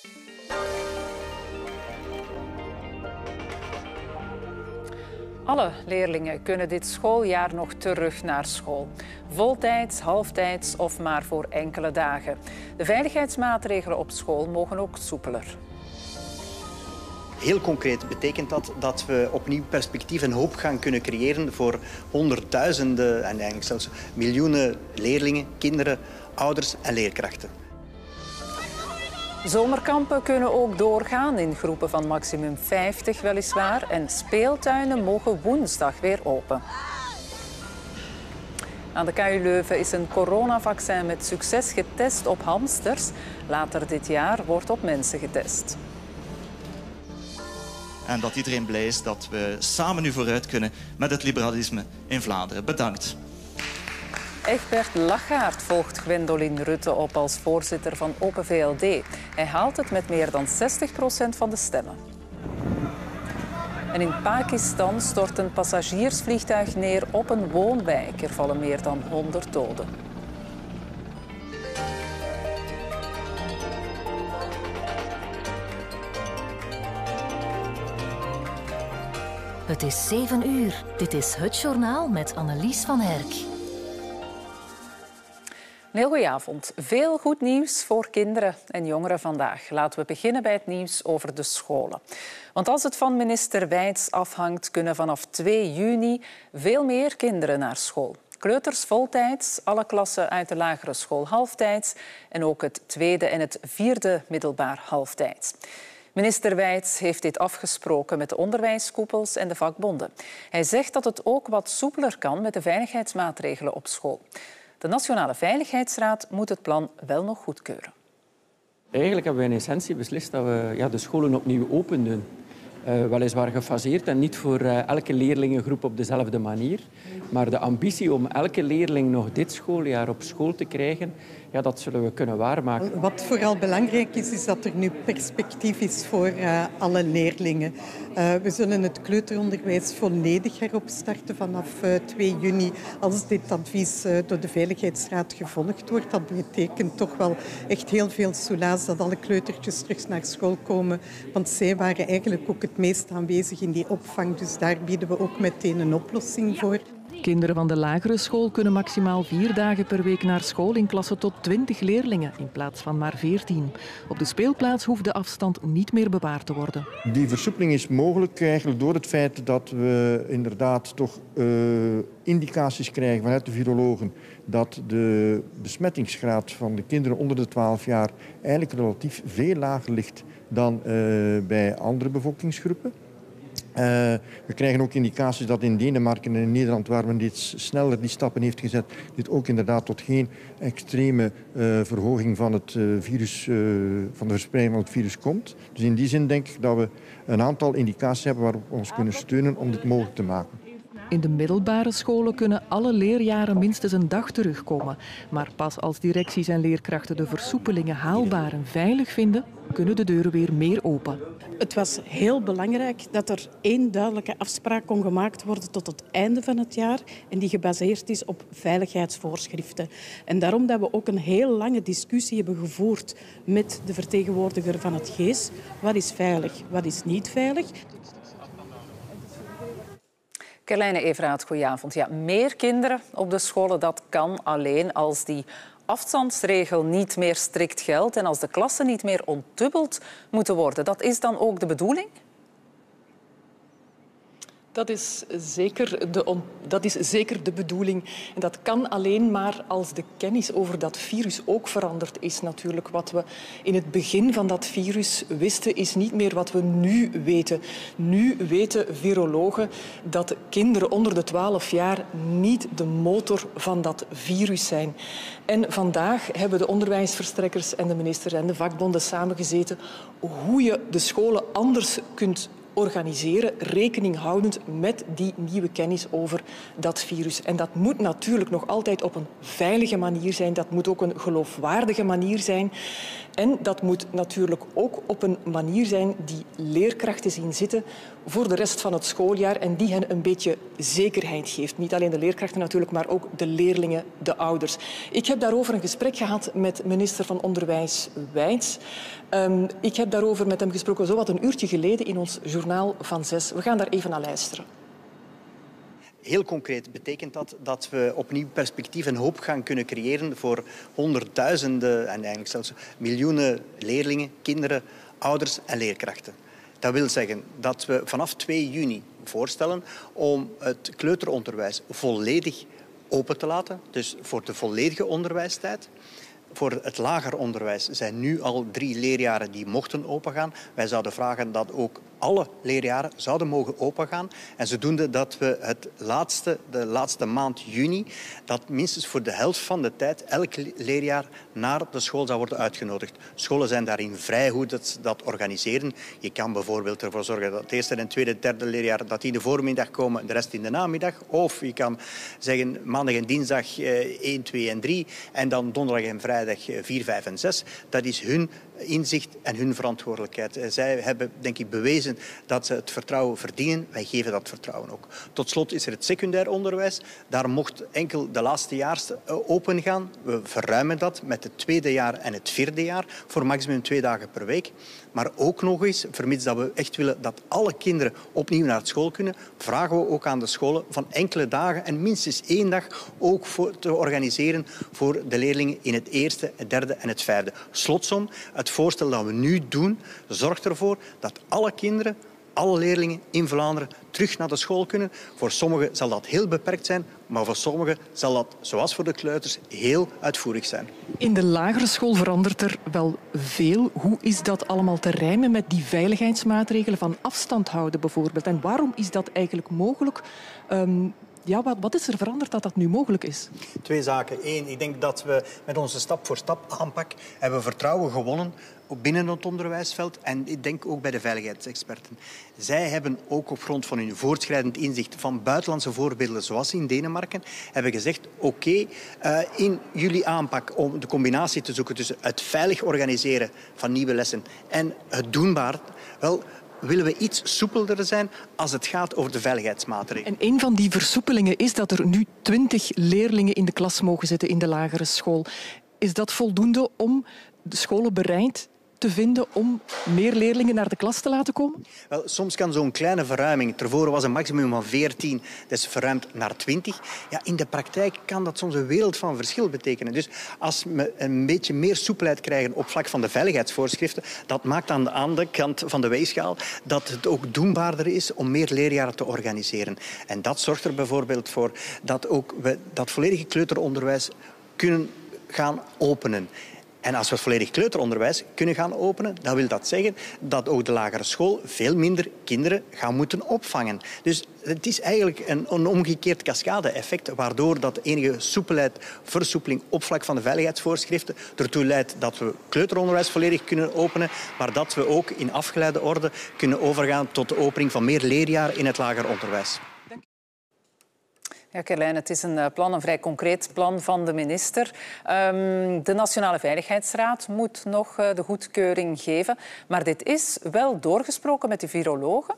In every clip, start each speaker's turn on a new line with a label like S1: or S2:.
S1: Alle leerlingen kunnen dit schooljaar nog terug naar school. Voltijds, halftijds of maar voor enkele dagen. De veiligheidsmaatregelen op school mogen ook soepeler.
S2: Heel concreet betekent dat dat we opnieuw perspectief en hoop gaan kunnen creëren voor honderdduizenden en eigenlijk zelfs miljoenen leerlingen, kinderen, ouders en leerkrachten.
S1: Zomerkampen kunnen ook doorgaan in groepen van maximum 50 weliswaar. En speeltuinen mogen woensdag weer open. Aan de KU Leuven is een coronavaccin met succes getest op hamsters. Later dit jaar wordt op mensen getest.
S3: En dat iedereen blij is dat we samen nu vooruit kunnen met het liberalisme in Vlaanderen. Bedankt.
S1: Egbert Lachaert volgt Gwendoline Rutte op als voorzitter van Open VLD. Hij haalt het met meer dan 60% van de stemmen. En in Pakistan stort een passagiersvliegtuig neer op een woonwijk. Er vallen meer dan 100 doden.
S4: Het is 7 uur. Dit is Het Journaal met Annelies van Herk.
S1: Een heel goeie avond. Veel goed nieuws voor kinderen en jongeren vandaag. Laten we beginnen bij het nieuws over de scholen. Want als het van minister Wijts afhangt, kunnen vanaf 2 juni veel meer kinderen naar school. Kleuters voltijds, alle klassen uit de lagere school halftijds en ook het tweede en het vierde middelbaar halftijds. Minister Wijts heeft dit afgesproken met de onderwijskoepels en de vakbonden. Hij zegt dat het ook wat soepeler kan met de veiligheidsmaatregelen op school. De Nationale Veiligheidsraad moet het plan wel nog goedkeuren.
S5: Eigenlijk hebben we in essentie beslist dat we de scholen opnieuw open doen. Weliswaar gefaseerd en niet voor elke leerlingengroep op dezelfde manier. Maar de ambitie om elke leerling nog dit schooljaar op school te krijgen, dat zullen we kunnen waarmaken.
S6: Wat vooral belangrijk is, is dat er nu perspectief is voor alle leerlingen. We zullen het kleuteronderwijs volledig heropstarten vanaf 2 juni. Als dit advies door de Veiligheidsraad gevolgd wordt, dat betekent toch wel echt heel veel soelaas dat alle kleutertjes terug naar school komen. Want zij waren eigenlijk ook het meest aanwezig in die opvang. Dus daar bieden we ook meteen een oplossing voor.
S7: Kinderen van de lagere school kunnen maximaal 4 dagen per week naar school in klassen tot 20 leerlingen in plaats van maar 14. Op de speelplaats hoeft de afstand niet meer bewaard te worden.
S8: Die versoepeling is mogelijk eigenlijk door het feit dat we inderdaad toch indicaties krijgen vanuit de virologen dat de besmettingsgraad van de kinderen onder de 12 jaar eigenlijk relatief veel lager ligt dan bij andere bevolkingsgroepen. We krijgen ook indicaties dat in Denemarken en in Nederland, waar men dit sneller die stappen heeft gezet, dit ook inderdaad tot geen extreme verhoging van het virus, van de verspreiding van het virus komt. Dus in die zin denk ik dat we een aantal indicaties hebben waarop we ons kunnen steunen om dit mogelijk te maken.
S7: In de middelbare scholen kunnen alle leerjaren minstens een dag terugkomen. Maar pas als directies en leerkrachten de versoepelingen haalbaar en veilig vinden, kunnen de deuren weer meer open.
S9: Het was heel belangrijk dat er één duidelijke afspraak kon gemaakt worden tot het einde van het jaar en die gebaseerd is op veiligheidsvoorschriften. En daarom dat we ook een heel lange discussie hebben gevoerd met de vertegenwoordiger van het GEES. Wat is veilig, wat is niet veilig?
S1: Kerlijne Everaat, goedenavond. Ja, meer kinderen op de scholen, dat kan alleen als die afstandsregel niet meer strikt geldt en als de klassen niet meer ontdubbeld moeten worden. Dat is dan ook de bedoeling?
S10: Dat is zeker de bedoeling. En dat kan alleen maar als de kennis over dat virus ook veranderd is natuurlijk. Wat we in het begin van dat virus wisten, is niet meer wat we nu weten. Nu weten virologen dat kinderen onder de 12 jaar niet de motor van dat virus zijn. En vandaag hebben de onderwijsverstrekkers en de minister en de vakbonden samengezeten hoe je de scholen anders kunt organiseren, rekening houdend met die nieuwe kennis over dat virus. En dat moet natuurlijk nog altijd op een veilige manier zijn. Dat moet ook een geloofwaardige manier zijn. En dat moet natuurlijk ook op een manier zijn die leerkrachten zien zitten voor de rest van het schooljaar en die hen een beetje zekerheid geeft. Niet alleen de leerkrachten natuurlijk, maar ook de leerlingen, de ouders. Ik heb daarover een gesprek gehad met minister van Onderwijs Wijts. Ik heb daarover met hem gesproken zowat een uurtje geleden in ons journaal van 6. We gaan daar even naar luisteren.
S2: Heel concreet betekent dat we opnieuw perspectief en hoop gaan kunnen creëren voor honderdduizenden en eigenlijk zelfs miljoenen leerlingen, kinderen, ouders en leerkrachten. Dat wil zeggen dat we vanaf 2 juni voorstellen om het kleuteronderwijs volledig open te laten, dus voor de volledige onderwijstijd. Voor het lager onderwijs zijn nu al 3 leerjaren die mochten opengaan. Wij zouden vragen dat ook alle leerjaren zouden mogen opengaan. En zodoende dat we de laatste maand juni, dat minstens voor de helft van de tijd elk leerjaar naar de school zou worden uitgenodigd. Scholen zijn daarin vrij hoe dat organiseren. Je kan bijvoorbeeld ervoor zorgen dat het eerste en tweede, derde leerjaar dat die in de voormiddag komen, de rest in de namiddag. Of je kan zeggen maandag en dinsdag 1, 2 en 3 en dan donderdag en vrijdag 4, 5 en 6. Dat is hun inzicht en hun verantwoordelijkheid. Zij hebben, denk ik, bewezen dat ze het vertrouwen verdienen. Wij geven dat vertrouwen ook. Tot slot is er het secundair onderwijs. Daar mocht enkel de laatste jaar open gaan. We verruimen dat met het tweede jaar en het vierde jaar voor maximum 2 dagen per week. Maar ook nog eens, vermits dat we echt willen dat alle kinderen opnieuw naar school kunnen, vragen we ook aan de scholen van enkele dagen en minstens 1 dag ook te organiseren voor de leerlingen in het eerste, het derde en het vijfde. Slotsom, het voorstel dat we nu doen, zorgt ervoor dat alle kinderen, alle leerlingen in Vlaanderen terug naar de school kunnen. Voor sommigen zal dat heel beperkt zijn, maar voor sommigen zal dat, zoals voor de kleuters, heel uitvoerig zijn.
S10: In de lagere school verandert er wel veel. Hoe is dat allemaal te rijmen met die veiligheidsmaatregelen van afstand houden bijvoorbeeld? En waarom is dat eigenlijk mogelijk? Wat is er veranderd dat dat nu mogelijk is?
S2: 2 zaken. 1, ik denk dat we met onze stap-voor-stap aanpak hebben vertrouwen gewonnen binnen het onderwijsveld en ik denk ook bij de veiligheidsexperten. Zij hebben ook op grond van hun voortschrijdend inzicht van buitenlandse voorbeelden, zoals in Denemarken, hebben gezegd, oké, in jullie aanpak om de combinatie te zoeken tussen het veilig organiseren van nieuwe lessen en het doenbaar, willen we iets soepelder zijn als het gaat over de veiligheidsmaatregelen.
S10: En een van die versoepelingen is dat er nu 20 leerlingen in de klas mogen zitten in de lagere school. Is dat voldoende om de scholen bereid te vinden om meer leerlingen naar de klas te laten komen?
S2: Wel, soms kan zo'n kleine verruiming, tevoren was een maximum van 14, dat is verruimd naar 20. Ja, in de praktijk kan dat soms een wereld van verschil betekenen. Dus als we een beetje meer soepelheid krijgen op vlak van de veiligheidsvoorschriften, dat maakt aan de andere kant van de weegschaal dat het ook doenbaarder is om meer leerjaren te organiseren. En dat zorgt er bijvoorbeeld voor dat ook we dat volledige kleuteronderwijs kunnen gaan openen. En als we het volledig kleuteronderwijs kunnen gaan openen, dan wil dat zeggen dat ook de lagere school veel minder kinderen gaan moeten opvangen. Dus het is eigenlijk een omgekeerd cascade-effect, waardoor dat enige soepelheid, versoepeling op vlak van de veiligheidsvoorschriften ertoe leidt dat we kleuteronderwijs volledig kunnen openen, maar dat we ook in afgeleide orde kunnen overgaan tot de opening van meer leerjaren in het lager onderwijs.
S1: Ja, Kerlijn, het is een vrij concreet plan van de minister. De Nationale Veiligheidsraad moet nog de goedkeuring geven. Maar dit is wel doorgesproken met de virologen?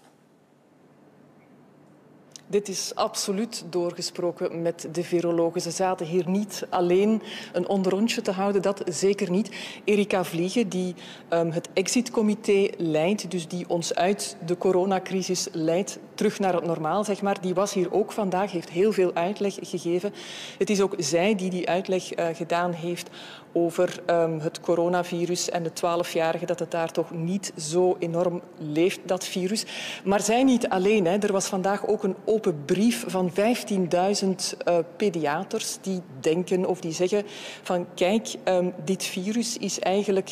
S1: Dit is absoluut doorgesproken met de virologen. Ze zaten hier niet alleen een onderrondje te houden, dat zeker niet. Erika Vliegen, die het exitcomité leidt, dus die ons uit de coronacrisis leidt, terug naar het normaal, zeg maar, die was hier ook vandaag, heeft heel veel uitleg gegeven. Het is ook zij die uitleg gedaan heeft over het coronavirus en de 12-jarigen, dat het daar toch niet zo enorm leeft, dat virus. Maar zij niet alleen. Hè. Er was vandaag ook een open brief van 15.000 pediaters die denken of die zeggen van kijk, dit virus is eigenlijk...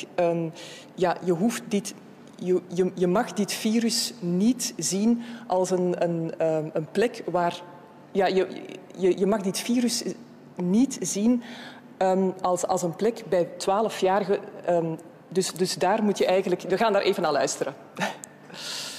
S1: Je mag dit virus niet zien als een plek waar... Je mag dit virus niet zien als een plek bij 12-jarigen. Dus daar moet je eigenlijk... We gaan daar even naar luisteren.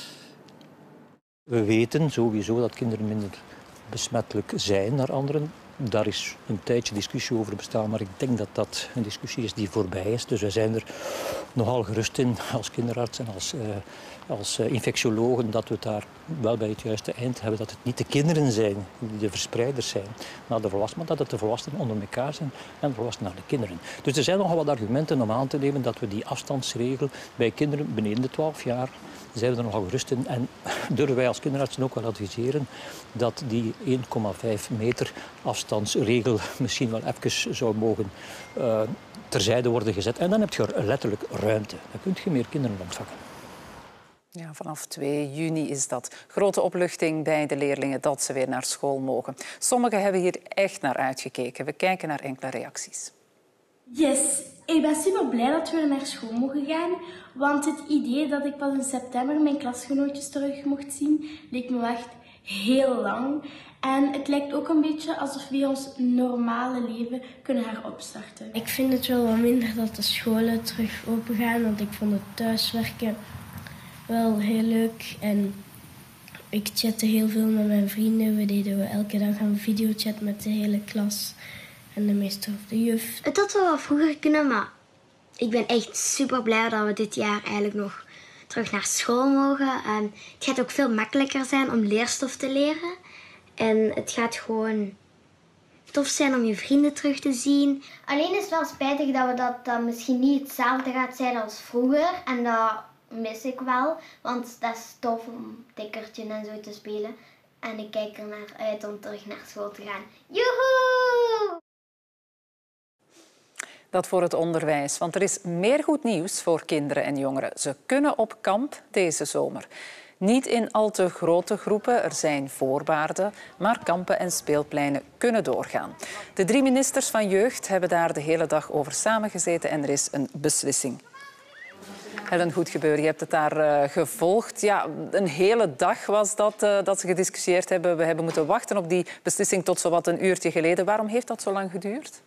S11: We weten sowieso dat kinderen minder besmettelijk zijn naar anderen. Daar is een tijdje discussie over bestaan, maar ik denk dat dat een discussie is die voorbij is. Dus wij zijn er nogal gerust in als kinderarts en als infectiologen dat we het daar wel bij het juiste eind hebben. Dat het niet de kinderen zijn die de verspreiders zijn naar de volwassenen, maar dat het de volwassenen onder elkaar zijn en de volwassenen naar de kinderen. Dus er zijn nogal wat argumenten om aan te nemen dat we die afstandsregel bij kinderen beneden de 12 jaar zijn we er nogal gerust in. En durven wij als kinderartsen ook wel adviseren dat die 1,5 meter afstandsregel misschien wel even zou mogen terzijde worden gezet. En dan heb je letterlijk ruimte. Dan kun je meer kinderen ontvangen.
S1: Ja, vanaf 2 juni is dat. Grote opluchting bij de leerlingen dat ze weer naar school mogen. Sommigen hebben hier echt naar uitgekeken. We kijken naar enkele reacties.
S12: Yes, ik ben super blij dat we weer naar school mogen gaan. Want het idee dat ik pas in september mijn klasgenootjes terug mocht zien, leek me echt heel lang. En het lijkt ook een beetje alsof we ons normale leven kunnen heropstarten.
S13: Ik vind het wel wat minder dat de scholen terug open gaan, want ik vond het thuiswerken wel heel leuk. En ik chatte heel veel met mijn vrienden. We deden elke dag een videochat met de hele klas en de meester of de juf.
S14: Het had wel vroeger kunnen, maar ik ben echt super blij dat we dit jaar eigenlijk nog terug naar school mogen. En het gaat ook veel makkelijker zijn om leerstof te leren. En het gaat gewoon tof zijn om je vrienden terug te zien.
S15: Alleen is het wel spijtig dat dat misschien niet hetzelfde gaat zijn als vroeger. En dat mis ik wel, want dat is tof om tikkertje en zo te spelen. En ik kijk er naar uit om terug naar school te gaan. Joehoe!
S1: Dat voor het onderwijs, want er is meer goed nieuws voor kinderen en jongeren. Ze kunnen op kamp deze zomer. Niet in al te grote groepen, er zijn voorwaarden, maar kampen en speelpleinen kunnen doorgaan. De 3 ministers van Jeugd hebben daar de hele dag over samengezeten en er is een beslissing. Helen Goedgebeur, je hebt het daar gevolgd. Ja, een hele dag was dat ze gediscussieerd hebben. We hebben moeten wachten op die beslissing tot zowat een uurtje geleden. Waarom heeft dat zo lang geduurd?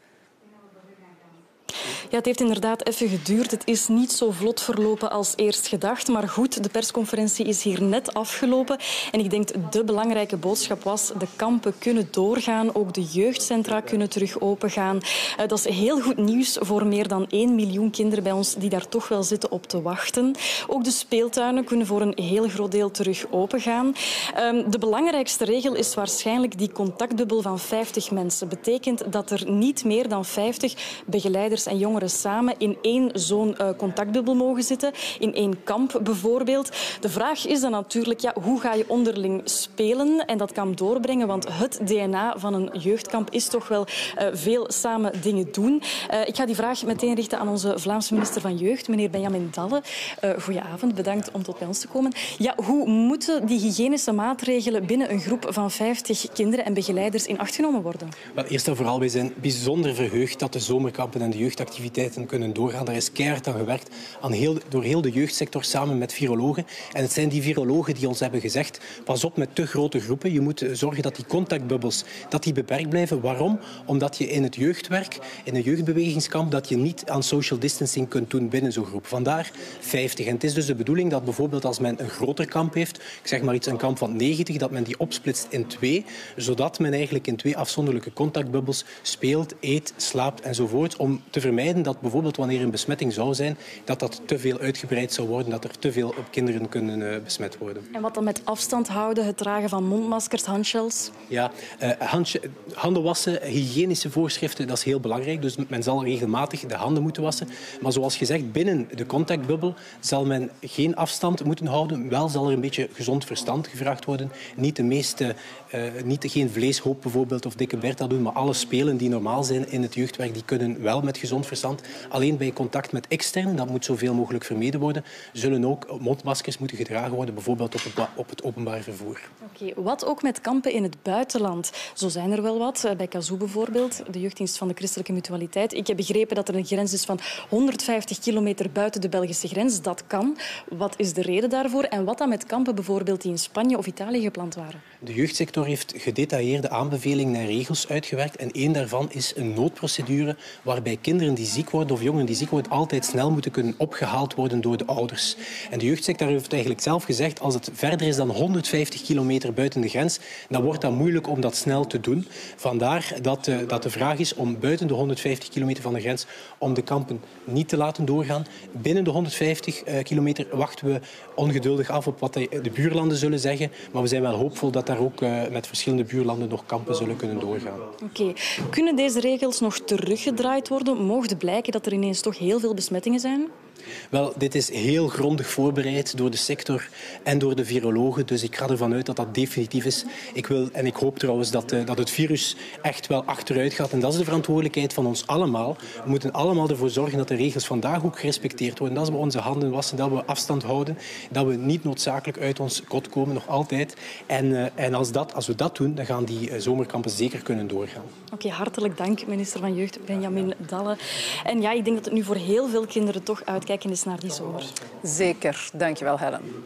S10: Ja, het heeft inderdaad even geduurd. Het is niet zo vlot verlopen als eerst gedacht. Maar goed, de persconferentie is hier net afgelopen. En ik denk de belangrijke boodschap was, de kampen kunnen doorgaan. Ook de jeugdcentra kunnen terug opengaan. Dat is heel goed nieuws voor meer dan 1 miljoen kinderen bij ons die daar toch wel zitten op te wachten. Ook de speeltuinen kunnen voor een heel groot deel terug opengaan. De belangrijkste regel is waarschijnlijk die contactbubbel van 50 mensen. Dat betekent dat er niet meer dan 50 begeleiders en jongeren samen in zo'n contactbubbel mogen zitten, in 1 kamp bijvoorbeeld. De vraag is dan natuurlijk, ja, hoe ga je onderling spelen en dat kamp doorbrengen, want het DNA van een jeugdkamp is toch wel veel samen dingen doen. Ik ga die vraag meteen richten aan onze Vlaamse minister van Jeugd, meneer Benjamin Dalle. Goedenavond, bedankt om tot bij ons te komen. Ja, hoe moeten die hygiënische maatregelen binnen een groep van 50 kinderen en begeleiders in acht genomen worden?
S16: Wel, eerst en vooral, wij zijn bijzonder verheugd dat de zomerkampen en de jeugdactiviteiten kunnen doorgaan. Daar is keihard aan gewerkt door heel de jeugdsector samen met virologen. En het zijn die virologen die ons hebben gezegd, pas op met te grote groepen. Je moet zorgen dat die contactbubbels beperkt blijven. Waarom? Omdat je in het jeugdwerk, in een jeugdbewegingskamp, dat je niet aan social distancing kunt doen binnen zo'n groep. Vandaar 50. En het is dus de bedoeling dat bijvoorbeeld als men een groter kamp heeft, ik zeg maar iets, een kamp van 90, dat men die opsplitst in 2, zodat men eigenlijk in 2 afzonderlijke contactbubbels speelt, eet, slaapt enzovoort, om te vermijden dat bijvoorbeeld wanneer een besmetting zou zijn, dat te veel uitgebreid zou worden, dat er te veel op kinderen kunnen besmet worden.
S10: En wat dan met afstand houden, het dragen van mondmaskers, handshells?
S16: Ja, handen wassen, hygiënische voorschriften, dat is heel belangrijk. Dus men zal regelmatig de handen moeten wassen. Maar zoals gezegd, binnen de contactbubbel zal men geen afstand moeten houden. Wel zal er een beetje gezond verstand gevraagd worden. Geen vleeshoop bijvoorbeeld of dikke Bertha doen, maar alle spelen die normaal zijn in het jeugdwerk, die kunnen wel met gezond verstand. Alleen bij contact met externen, dat moet zoveel mogelijk vermeden worden, zullen ook mondmaskers moeten gedragen worden, bijvoorbeeld op het openbaar vervoer.
S10: Oké, wat ook met kampen in het buitenland? Zo zijn er wel wat. Bij Kazoo bijvoorbeeld, de jeugddienst van de Christelijke Mutualiteit. Ik heb begrepen dat er een grens is van 150 kilometer buiten de Belgische grens. Dat kan. Wat is de reden daarvoor? En wat dan met kampen bijvoorbeeld die in Spanje of Italië gepland waren?
S16: De jeugdsector heeft gedetailleerde aanbevelingen en regels uitgewerkt. En één daarvan is een noodprocedure waarbij kinderen die ziek worden of jongeren die ziek worden altijd snel moeten kunnen opgehaald worden door de ouders. En de jeugdsector heeft eigenlijk zelf gezegd, als het verder is dan 150 kilometer buiten de grens, dan wordt dat moeilijk om dat snel te doen. Vandaar dat de vraag is om buiten de 150 kilometer van de grens om de kampen niet te laten doorgaan. Binnen de 150 kilometer wachten we ongeduldig af op wat de buurlanden zullen zeggen. Maar we zijn wel hoopvol dat daar ook met verschillende buurlanden nog kampen zullen kunnen doorgaan.
S17: Oké. Kunnen deze regels nog teruggedraaid worden? Mocht blijken dat er ineens toch heel veel besmettingen zijn?
S16: Wel, dit is heel grondig voorbereid door de sector en door de virologen. Dus ik ga ervan uit dat dat definitief is. Ik hoop trouwens dat het virus echt wel achteruit gaat. En dat is de verantwoordelijkheid van ons allemaal. We moeten allemaal ervoor zorgen dat de regels vandaag ook gerespecteerd worden. Dat we onze handen wassen, dat we afstand houden. Dat we niet noodzakelijk uit ons kot komen, nog altijd. En als we dat doen, dan gaan die zomerkampen zeker kunnen doorgaan.
S17: Oké, hartelijk dank, minister van Jeugd Benjamin Dalle. En ja, ik denk dat het nu voor heel veel kinderen toch uitkijken is naar die zomer.
S1: Zeker. Dank je wel, Helen.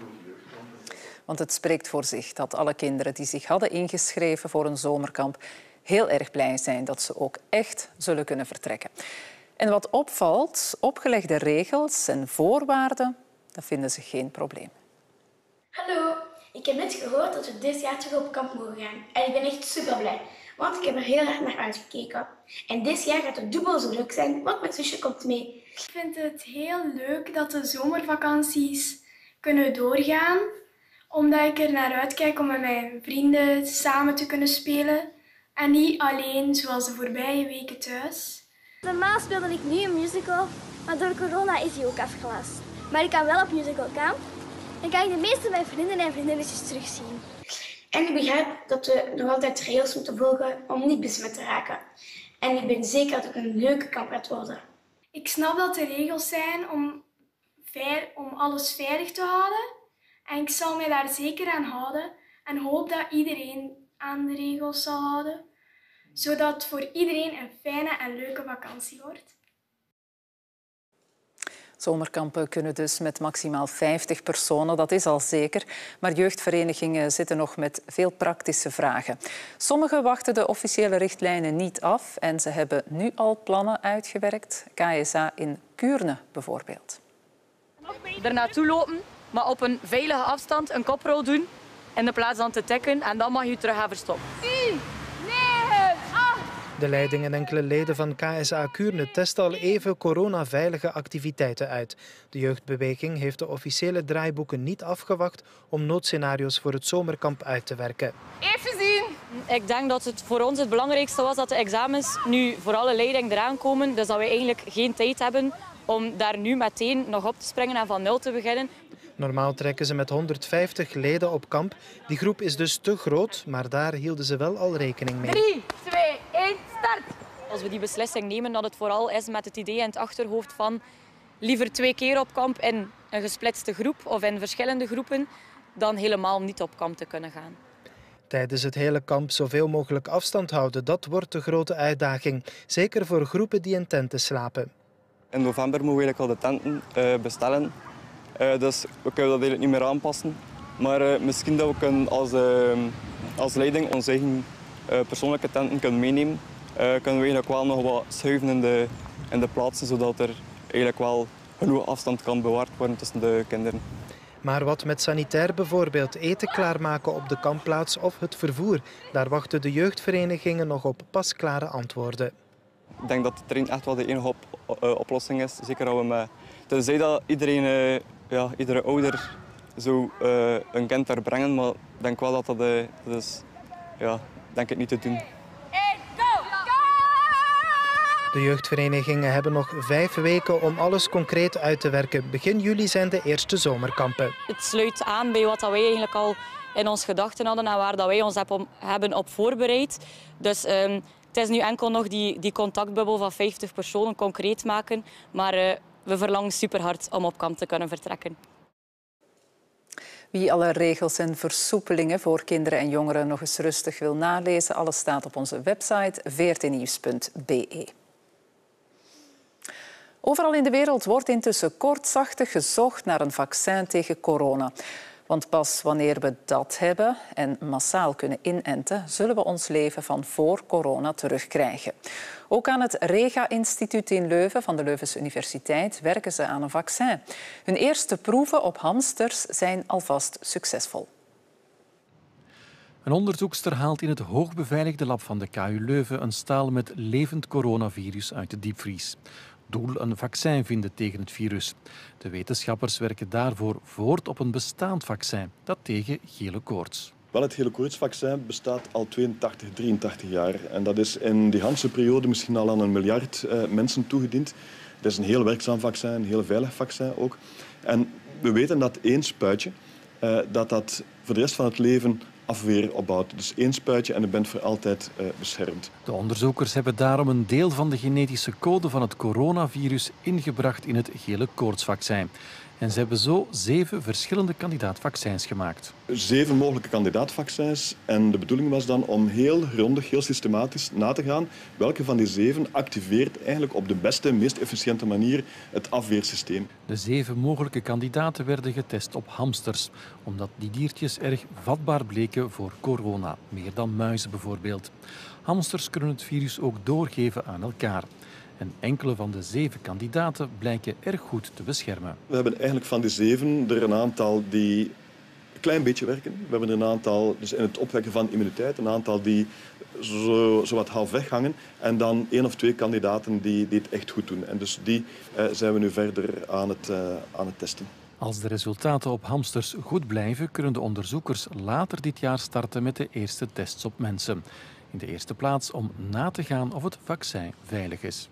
S1: Want het spreekt voor zich dat alle kinderen die zich hadden ingeschreven voor een zomerkamp heel erg blij zijn dat ze ook echt zullen kunnen vertrekken. En wat opvalt, opgelegde regels en voorwaarden, dat vinden ze geen probleem.
S12: Hallo, ik heb net gehoord dat we dit jaar terug op kamp mogen gaan. En ik ben echt super blij, want ik heb er heel erg naar uitgekeken. En dit jaar gaat het dubbel zo leuk zijn, want mijn zusje komt mee.
S18: Ik vind het heel leuk dat de zomervakanties kunnen doorgaan, omdat ik er naar uitkijk om met mijn vrienden samen te kunnen spelen en niet alleen zoals de voorbije weken thuis.
S19: Normaal speelde ik nu een musical, maar door corona is die ook afgelast. Maar ik kan wel op musical camp en kan ik de meeste mijn vrienden en vriendinnetjes terugzien.
S12: En ik begrijp dat we nog altijd regels moeten volgen om niet besmet te raken. En ik ben zeker dat het een leuke kamp gaat worden.
S18: Ik snap dat er regels zijn om alles veilig te houden. En ik zal mij daar zeker aan houden. En hoop dat iedereen aan de regels zal houden. Zodat het voor iedereen een fijne en leuke vakantie wordt.
S1: Zomerkampen kunnen dus met maximaal 50 personen, dat is al zeker. Maar jeugdverenigingen zitten nog met veel praktische vragen. Sommigen wachten de officiële richtlijnen niet af en ze hebben nu al plannen uitgewerkt. KSA in Kuurne bijvoorbeeld.
S20: Er naartoe lopen, maar op een veilige afstand een koprol doen in de plaats dan te tikken en dan mag je terug gaan verstoppen.
S21: 10, 9, 8. De leiding en enkele leden van KSA Kuurne testen al even coronaveilige activiteiten uit. De jeugdbeweging heeft de officiële draaiboeken niet afgewacht om noodscenario's voor het zomerkamp uit te werken.
S20: Even zien! Ik denk dat het voor ons het belangrijkste was dat de examens nu voor alle leiding eraan komen. Dus dat we eigenlijk geen tijd hebben om daar nu meteen nog op te springen en van nul te beginnen.
S21: Normaal trekken ze met 150 leden op kamp. Die groep is dus te groot, maar daar hielden ze wel al rekening mee.
S20: 3, 2, 1, start! Als we die beslissing nemen, dat het vooral is met het idee in het achterhoofd van liever 2 keer op kamp in een gesplitste groep of in verschillende groepen, dan helemaal niet op kamp te kunnen gaan.
S21: Tijdens het hele kamp zoveel mogelijk afstand houden, dat wordt de grote uitdaging. Zeker voor groepen die in tenten slapen.
S22: In november moeten we eigenlijk al de tenten bestellen. Dus we kunnen dat eigenlijk niet meer aanpassen. Maar misschien dat we kunnen als leiding onze eigen persoonlijke tenten kunnen meenemen. Kunnen we eigenlijk wel nog wat schuiven in de plaatsen, zodat er eigenlijk wel genoeg afstand kan bewaard worden tussen de kinderen.
S21: Maar wat met sanitair bijvoorbeeld, eten klaarmaken op de kampplaats of het vervoer, daar wachten de jeugdverenigingen nog op pasklare antwoorden.
S22: Ik denk dat de trein echt wel de enige oplossing is. Zeker dat we tenzij dat iedere ouder zo een kind daar brengen, maar ik denk wel dat dat is denk ik niet te doen.
S21: De jeugdverenigingen hebben nog 5 weken om alles concreet uit te werken. Begin juli zijn de eerste zomerkampen.
S20: Het sluit aan bij wat wij eigenlijk al in ons gedachten hadden en waar dat wij ons hebben op voorbereid. Dus het is nu enkel nog die contactbubbel van 50 personen concreet maken. Maar we verlangen superhard om op kamp te kunnen vertrekken.
S1: Wie alle regels en versoepelingen voor kinderen en jongeren nog eens rustig wil nalezen, alles staat op onze website vrtnieuws.be. Overal in de wereld wordt intussen kortsachtig gezocht naar een vaccin tegen corona. Want pas wanneer we dat hebben en massaal kunnen inenten, zullen we ons leven van voor corona terugkrijgen. Ook aan het Rega-instituut in Leuven van de Leuvense Universiteit werken ze aan een vaccin. Hun eerste proeven op hamsters zijn alvast succesvol.
S3: Een onderzoekster haalt in het hoogbeveiligde lab van de KU Leuven een staal met levend coronavirus uit de diepvries. Doel: een vaccin vinden tegen het virus. De wetenschappers werken daarvoor voort op een bestaand vaccin, dat tegen gele koorts.
S4: Wel, het gele koortsvaccin bestaat al 82, 83 jaar. En dat is in die periode misschien al aan 1 miljard mensen toegediend. Het is een heel werkzaam vaccin, een heel veilig vaccin ook. En we weten dat 1 spuitje dat voor de rest van het leven afweer opbouwt. Dus 1 spuitje en je bent voor altijd beschermd.
S3: De onderzoekers hebben daarom een deel van de genetische code van het coronavirus ingebracht in het gele koortsvaccin. En ze hebben zo 7 verschillende kandidaatvaccins gemaakt.
S4: 7 mogelijke kandidaatvaccins. En de bedoeling was dan om heel grondig, heel systematisch na te gaan welke van die 7 activeert eigenlijk op de beste, meest efficiënte manier het afweersysteem.
S3: De 7 mogelijke kandidaten werden getest op hamsters, omdat die diertjes erg vatbaar bleken voor corona, meer dan muizen bijvoorbeeld. Hamsters kunnen het virus ook doorgeven aan elkaar. En enkele van de 7 kandidaten blijken erg goed te beschermen.
S4: We hebben eigenlijk van die 7 er een aantal die een klein beetje werken. We hebben er een aantal dus in het opwekken van immuniteit, een aantal die zo wat halfweg hangen. En dan 1 of 2 kandidaten die het echt goed doen. En dus die zijn we nu verder aan het testen.
S3: Als de resultaten op hamsters goed blijven, kunnen de onderzoekers later dit jaar starten met de eerste tests op mensen. In de eerste plaats om na te gaan of het vaccin veilig is.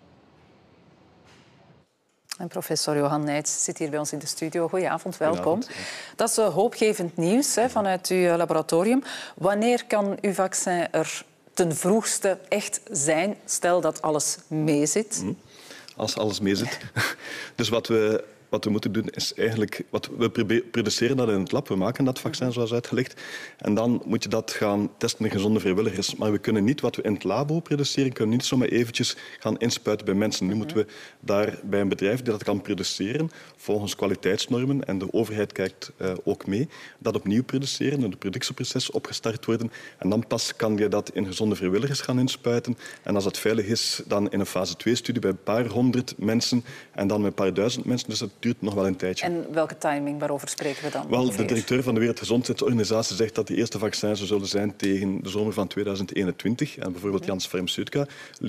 S1: En professor Johan Nijts zit hier bij ons in de studio. Goedenavond, welkom.
S4: Goedenavond.
S1: Dat is hoopgevend nieuws vanuit uw laboratorium. Wanneer kan uw vaccin er ten vroegste echt zijn? Stel dat alles meezit.
S4: Als alles meezit. Dus wat we moeten doen is eigenlijk... We produceren dat in het lab, we maken dat vaccin zoals uitgelegd. En dan moet je dat gaan testen met gezonde vrijwilligers. Maar we kunnen niet wat we in het labo produceren, kunnen niet zomaar eventjes gaan inspuiten bij mensen. Nu moeten we daar bij een bedrijf die dat kan produceren, volgens kwaliteitsnormen, en de overheid kijkt ook mee, dat opnieuw produceren en het productieproces opgestart worden. En dan pas kan je dat in gezonde vrijwilligers gaan inspuiten. En als dat veilig is, dan in een fase 2-studie bij een paar 100 mensen en dan met een paar 1000 mensen. Dus dat duurt nog wel een tijdje.
S1: En welke timing, waarover spreken we dan?
S4: Wel, de directeur van de Wereldgezondheidsorganisatie zegt dat de eerste vaccins er zullen zijn tegen de zomer van 2021. En bijvoorbeeld Janssen Pharmaceutica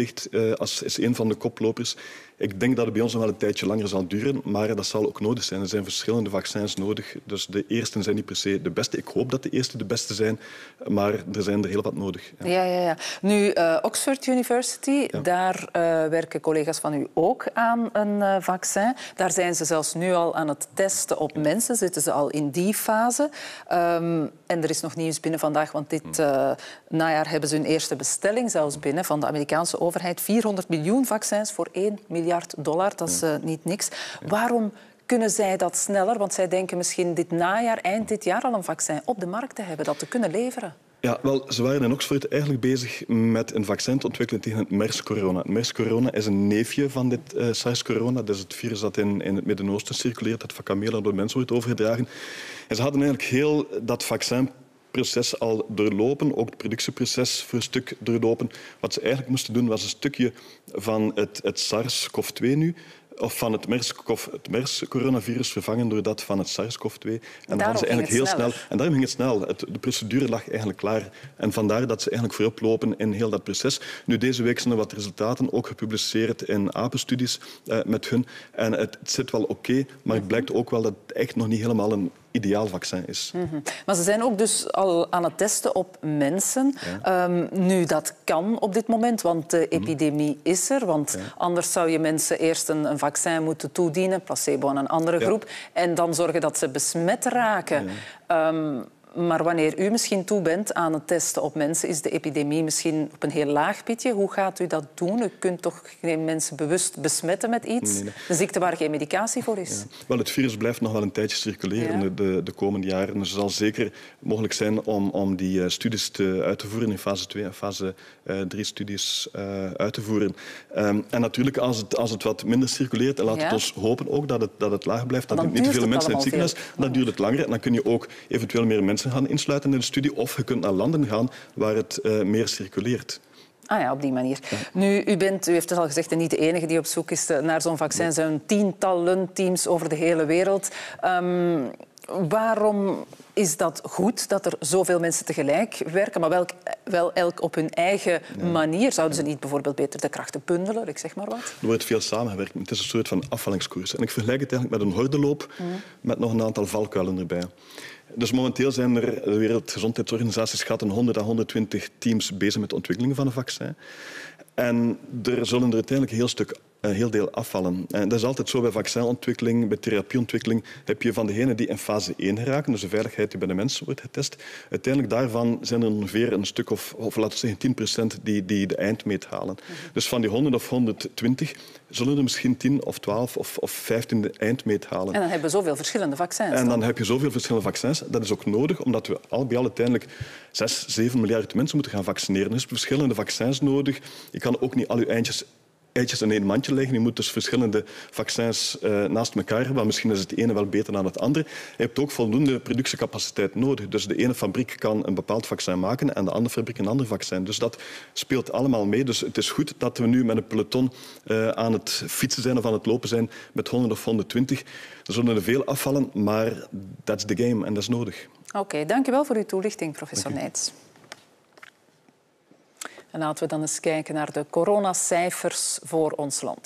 S4: is een van de koplopers. Ik denk dat het bij ons nog wel een tijdje langer zal duren, maar dat zal ook nodig zijn. Er zijn verschillende vaccins nodig, dus de eerste zijn niet per se de beste. Ik hoop dat de eerste de beste zijn, maar er zijn er heel wat nodig.
S1: Ja. Nu, Oxford University, daar werken collega's van u ook aan een vaccin. Daar zijn ze zelfs nu al aan het testen op mensen, zitten ze al in die fase. En er is nog nieuws binnen vandaag, want dit najaar hebben ze hun eerste bestelling zelfs binnen van de Amerikaanse overheid. 400 miljoen vaccins voor $1 miljard. Dat is niet niks. Waarom kunnen zij dat sneller? Want zij denken misschien dit najaar, eind dit jaar, al een vaccin op de markt te hebben, dat te kunnen leveren. Ja,
S4: wel, ze waren in Oxford eigenlijk bezig met een vaccin te ontwikkelen tegen het MERS-corona. Het MERS-corona is een neefje van dit SARS-corona. Dat is het virus dat in het Midden-Oosten circuleert, dat van kamelen door mensen wordt overgedragen. En ze hadden eigenlijk heel dat vaccinproces al doorlopen, ook het productieproces voor een stuk doorlopen. Wat ze eigenlijk moesten doen, was een stukje van het SARS-CoV-2 nu, of van het MERS-coronavirus vervangen door dat van het SARS-CoV-2. En dan ze eigenlijk heel snel. En daarom ging het snel. De procedure lag eigenlijk klaar. En vandaar dat ze eigenlijk voorop lopen in heel dat proces. Nu, deze week zijn er wat resultaten ook gepubliceerd in apenstudies met hun. En het zit wel oké, maar het blijkt ook wel dat het echt nog niet helemaal een ideaal vaccin is.
S1: Maar ze zijn ook dus al aan het testen op mensen. Ja. Nu, dat kan op dit moment, want de epidemie is er. Want anders zou je mensen eerst een vaccin moeten toedienen, placebo aan een andere groep, en dan zorgen dat ze besmet raken. Maar wanneer u misschien toe bent aan het testen op mensen, is de epidemie misschien op een heel laag pitje. Hoe gaat u dat doen? U kunt toch geen mensen bewust besmetten met iets? Nee. Een ziekte waar geen medicatie voor is.
S4: Ja. Wel, het virus blijft nog wel een tijdje circuleren de komende jaren. Dus het zal zeker mogelijk zijn om die studies uit te voeren in fase 2 en fase 3 studies uit te voeren. En natuurlijk, als het wat minder circuleert, en laat het ons hopen ook dat het laag blijft, dat niet te veel mensen in het ziekenhuis, dan duurt het langer. En dan kun je ook eventueel meer mensen gaan insluiten in de studie. Of je kunt naar landen gaan waar het meer circuleert.
S1: Ah ja, op die manier. Ja. Nu, u heeft het al gezegd, niet de enige die op zoek is naar zo'n vaccin. Er zijn tientallen teams over de hele wereld. Waarom is dat goed dat er zoveel mensen tegelijk werken, maar wel elk op hun eigen manier? Zouden ze niet bijvoorbeeld beter de krachten bundelen? Ik zeg maar wat.
S4: Er wordt veel samengewerkt. Het is een soort van afvallingskoers. En ik vergelijk het eigenlijk met een hordenloop met nog een aantal valkuilen erbij. Dus momenteel zijn er, de Wereldgezondheidsorganisatie schat 100 à 120 teams bezig met de ontwikkeling van een vaccin. En er zullen er uiteindelijk een heel deel afvallen. En dat is altijd zo bij vaccinontwikkeling, bij therapieontwikkeling. Heb je van degenen die in fase 1 geraken, dus de veiligheid die bij de mensen wordt getest, uiteindelijk daarvan zijn er ongeveer een stuk of laten we zeggen 10% die de eindmeet halen. Dus van die 100 of 120 zullen er misschien 10 of 12 of 15 de eindmeet halen.
S1: En dan hebben we zoveel verschillende vaccins.
S4: En dan heb je zoveel verschillende vaccins. Dat is ook nodig, omdat we al bij al uiteindelijk 6, 7 miljard mensen moeten gaan vaccineren. Dus verschillende vaccins nodig. Je kan ook niet al je eitjes in één mandje leggen. Je moet dus verschillende vaccins naast elkaar hebben. Maar misschien is het ene wel beter dan het andere. Je hebt ook voldoende productiecapaciteit nodig. Dus de ene fabriek kan een bepaald vaccin maken en de andere fabriek een ander vaccin. Dus dat speelt allemaal mee. Dus het is goed dat we nu met een peloton aan het fietsen zijn of aan het lopen zijn met 100 of 120. Er zullen er veel afvallen, maar that's the game en dat is nodig.
S1: Oké, dank u wel voor uw toelichting, professor Nijts. En laten we dan eens kijken naar de coronacijfers voor ons land.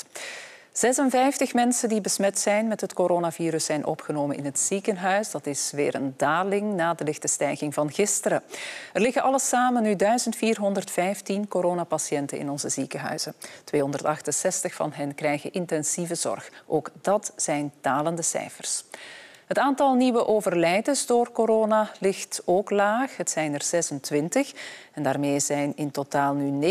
S1: 56 mensen die besmet zijn met het coronavirus zijn opgenomen in het ziekenhuis. Dat is weer een daling na de lichte stijging van gisteren. Er liggen alles samen nu 1415 coronapatiënten in onze ziekenhuizen. 268 van hen krijgen intensieve zorg. Ook dat zijn dalende cijfers. Het aantal nieuwe overlijdens door corona ligt ook laag. Het zijn er 26. En daarmee zijn in totaal nu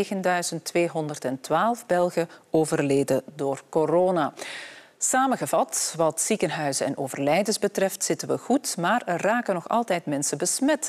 S1: 9.212 Belgen overleden door corona. Samengevat, wat ziekenhuizen en overlijdens betreft, zitten we goed, maar er raken nog altijd mensen besmet.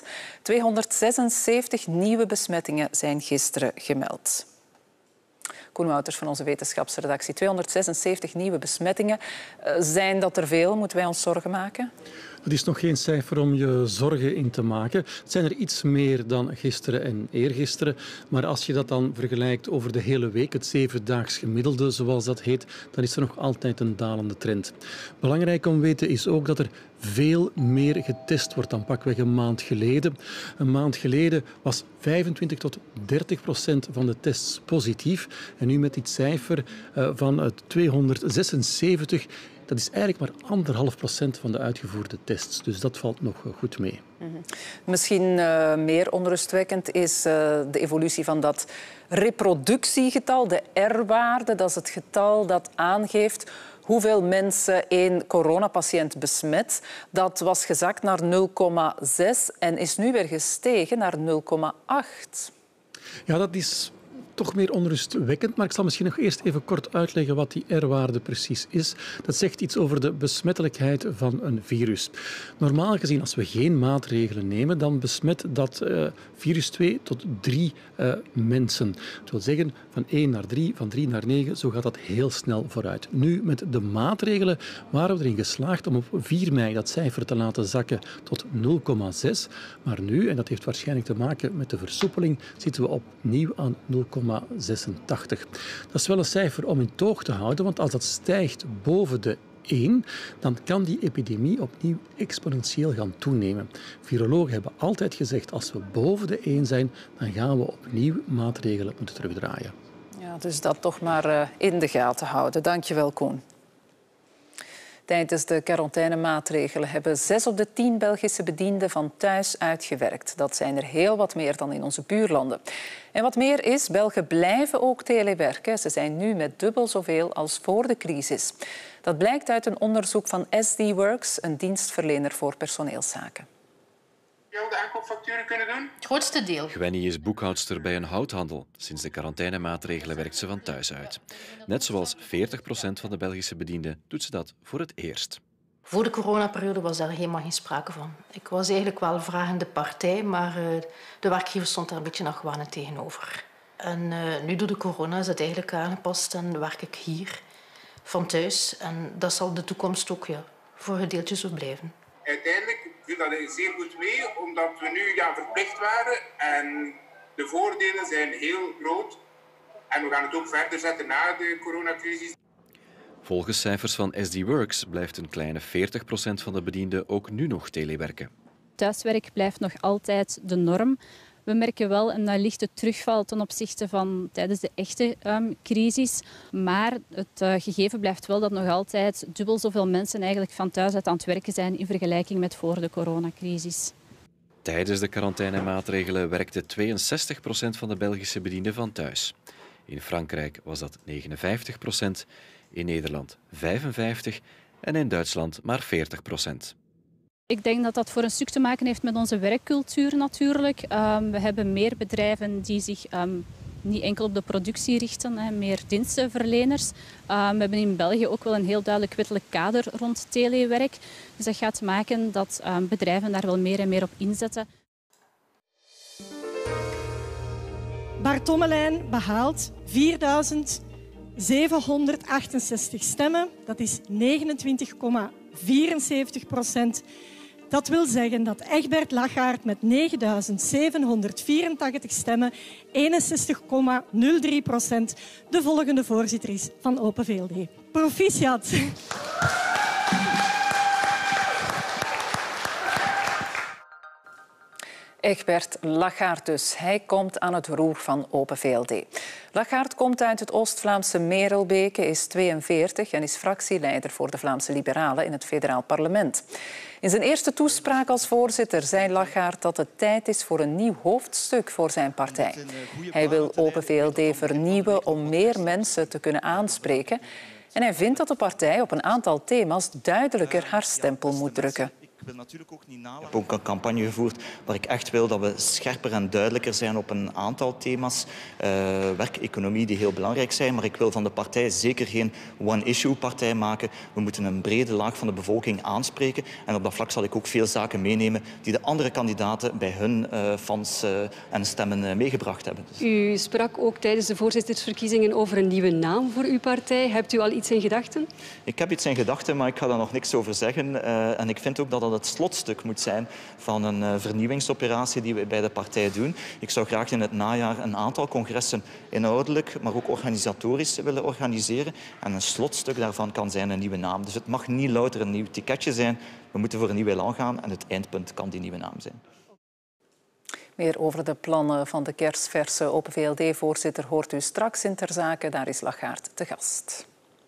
S1: 276 nieuwe besmettingen zijn gisteren gemeld. Koen Wouters van onze wetenschapsredactie. 276 nieuwe besmettingen. Zijn dat er veel? Moeten wij ons zorgen maken?
S3: Het is nog geen cijfer om je zorgen in te maken. Het zijn er iets meer dan gisteren en eergisteren. Maar als je dat dan vergelijkt over de hele week, het 7-daags gemiddelde, zoals dat heet, dan is er nog altijd een dalende trend. Belangrijk om te weten is ook dat er veel meer getest wordt dan pakweg een maand geleden. Een maand geleden was 25 tot 30% van de tests positief. En nu met dit cijfer van 276... Dat is eigenlijk maar 1,5% van de uitgevoerde tests. Dus dat valt nog goed mee.
S1: Misschien meer onrustwekkend is de evolutie van dat reproductiegetal, de R-waarde. Dat is het getal dat aangeeft hoeveel mensen één coronapatiënt besmet. Dat was gezakt naar 0,6 en is nu weer gestegen naar 0,8.
S3: Ja, dat is toch meer onrustwekkend, maar ik zal misschien nog eerst even kort uitleggen wat die R-waarde precies is. Dat zegt iets over de besmettelijkheid van een virus. Normaal gezien, als we geen maatregelen nemen, dan besmet dat virus 2 tot 3 mensen. Dat wil zeggen van 1 naar 3, van 3 naar 9, zo gaat dat heel snel vooruit. Nu, met de maatregelen waren we erin geslaagd om op 4 mei dat cijfer te laten zakken tot 0,6. Maar nu, en dat heeft waarschijnlijk te maken met de versoepeling, zitten we opnieuw aan 0,86. Dat is wel een cijfer om in toog te houden, want als dat stijgt boven de 1, dan kan die epidemie opnieuw exponentieel gaan toenemen. Virologen hebben altijd gezegd, als we boven de 1 zijn, dan gaan we opnieuw maatregelen moeten terugdraaien.
S1: Ja, dus dat toch maar in de gaten houden. Dank je wel, Koen. Tijdens de quarantainemaatregelen hebben 6 op de 10 Belgische bedienden van thuis uitgewerkt. Dat zijn er heel wat meer dan in onze buurlanden. En wat meer is, Belgen blijven ook telewerken. Ze zijn nu met dubbel zoveel als voor de crisis. Dat blijkt uit een onderzoek van SD Works, een dienstverlener voor personeelszaken.
S5: de aankoopfacturen kunnen doen?
S6: Het grootste deel.
S23: Gwenny is boekhoudster bij een houthandel. Sinds de quarantainemaatregelen werkt ze van thuis uit. Net zoals 40% van de Belgische bedienden doet ze dat voor het eerst.
S6: Voor de coronaperiode was daar helemaal geen sprake van. Ik was eigenlijk wel vragende partij, maar de werkgever stond daar een beetje argwanend tegenover. En nu door de corona is het eigenlijk aangepast en werk ik hier van thuis. En dat zal de toekomst ook voor gedeeltjes zo blijven.
S5: Uiteindelijk viel dat zeer goed mee, omdat we nu verplicht waren. En de voordelen zijn heel groot. En we gaan het ook verder zetten na de coronacrisis.
S23: Volgens cijfers van SD Works blijft een kleine 40% van de bedienden ook nu nog telewerken.
S24: Thuiswerk blijft nog altijd de norm. We merken wel een lichte terugval ten opzichte van tijdens de echte crisis. Maar het gegeven blijft wel dat nog altijd dubbel zoveel mensen eigenlijk van thuis uit aan het werken zijn in vergelijking met voor de coronacrisis.
S23: Tijdens de quarantainemaatregelen werkte 62% van de Belgische bedienden van thuis. In Frankrijk was dat 59%, in Nederland 55% en in Duitsland maar 40%.
S24: Ik denk dat dat voor een stuk te maken heeft met onze werkcultuur natuurlijk. We hebben meer bedrijven die zich niet enkel op de productie richten, meer dienstenverleners. We hebben in België ook wel een heel duidelijk wettelijk kader rond telewerk. Dus dat gaat maken dat bedrijven daar wel meer en meer op inzetten.
S25: Bart Tommelijn behaalt 4.768 stemmen. Dat is 29,74%. Dat wil zeggen dat Egbert Lachaert met 9.784 stemmen, 61,03%, de volgende voorzitter is van Open VLD. Proficiat!
S1: Egbert Lachaert dus. Hij komt aan het roer van Open VLD. Lachaert komt uit het Oost-Vlaamse Merelbeke, is 42 en is fractieleider voor de Vlaamse Liberalen in het federaal parlement. In zijn eerste toespraak als voorzitter zei Lachaert dat het tijd is voor een nieuw hoofdstuk voor zijn partij. Hij wil Open VLD vernieuwen om meer mensen te kunnen aanspreken. En hij vindt dat de partij op een aantal thema's duidelijker haar stempel moet drukken.
S26: Ik wil natuurlijk ook niet nalaten. Ik heb ook een campagne gevoerd waar ik echt wil dat we scherper en duidelijker zijn op een aantal thema's. Werkeconomie die heel belangrijk zijn, maar ik wil van de partij zeker geen one-issue-partij maken. We moeten een brede laag van de bevolking aanspreken. En op dat vlak zal ik ook veel zaken meenemen die de andere kandidaten bij hun fans en stemmen meegebracht hebben.
S27: U sprak ook tijdens de voorzittersverkiezingen over een nieuwe naam voor uw partij. Hebt u al iets in gedachten?
S26: Ik heb iets in gedachten, maar ik ga daar nog niks over zeggen. En ik vind ook dat dat het slotstuk moet zijn van een vernieuwingsoperatie die we bij de partij doen. Ik zou graag in het najaar een aantal congressen inhoudelijk, maar ook organisatorisch willen organiseren. En een slotstuk daarvan kan zijn een nieuwe naam. Dus het mag niet louter een nieuw ticketje zijn. We moeten voor een nieuw elan gaan en het eindpunt kan die nieuwe naam zijn.
S1: Meer over de plannen van de kersverse Open VLD-voorzitter hoort u straks in Ter Zake. Daar is Lachaert te gast.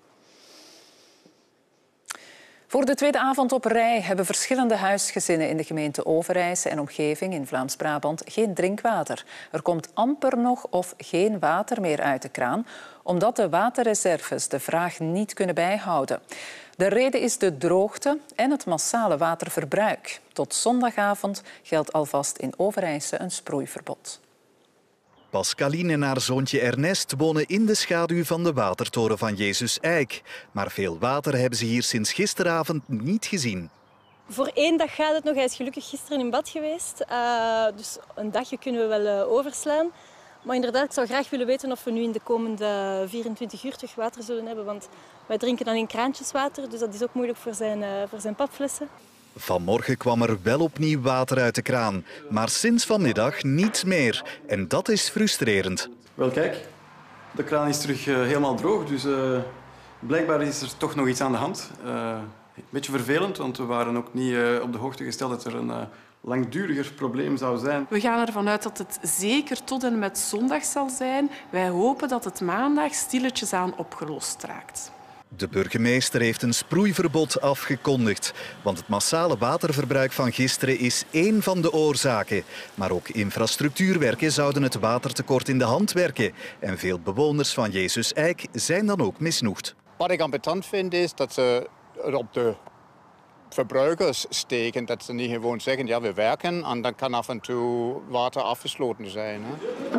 S1: Voor de tweede avond op rij hebben verschillende huisgezinnen in de gemeente Overijse en omgeving in Vlaams-Brabant geen drinkwater. Er komt amper nog of geen water meer uit de kraan, omdat de waterreserves de vraag niet kunnen bijhouden. De reden is de droogte en het massale waterverbruik. Tot zondagavond geldt alvast in Overijse een sproeiverbod.
S28: Pascaline en haar zoontje Ernest wonen in de schaduw van de watertoren van Jezus Eik. Maar veel water hebben ze hier sinds gisteravond niet gezien.
S29: Voor 1 dag gaat het nog. Hij is gelukkig gisteren in bad geweest. Dus een dagje kunnen we wel overslaan. Maar inderdaad, ik zou graag willen weten of we nu in de komende 24 uur terug water zullen hebben. Want wij drinken dan in kraantjeswater, dus dat is ook moeilijk voor zijn papflessen.
S28: Vanmorgen kwam er wel opnieuw water uit de kraan, maar sinds vanmiddag niets meer. En dat is frustrerend.
S30: Wel kijk, de kraan is terug helemaal droog, dus blijkbaar is er toch nog iets aan de hand. Een beetje vervelend, want we waren ook niet op de hoogte gesteld dat er een langduriger probleem zou zijn.
S31: We gaan ervan uit dat het zeker tot en met zondag zal zijn. Wij hopen dat het maandag stilletjes aan opgelost raakt.
S28: De burgemeester heeft een sproeiverbod afgekondigd, want het massale waterverbruik van gisteren is één van de oorzaken. Maar ook infrastructuurwerken zouden het watertekort in de hand werken. En veel bewoners van Jezus Eik zijn dan ook misnoegd.
S32: Wat ik ambetant vind is dat ze op de
S2: verbruikers steken. Dat ze niet gewoon zeggen, ja, we werken en dan kan af en toe water afgesloten zijn. Hè?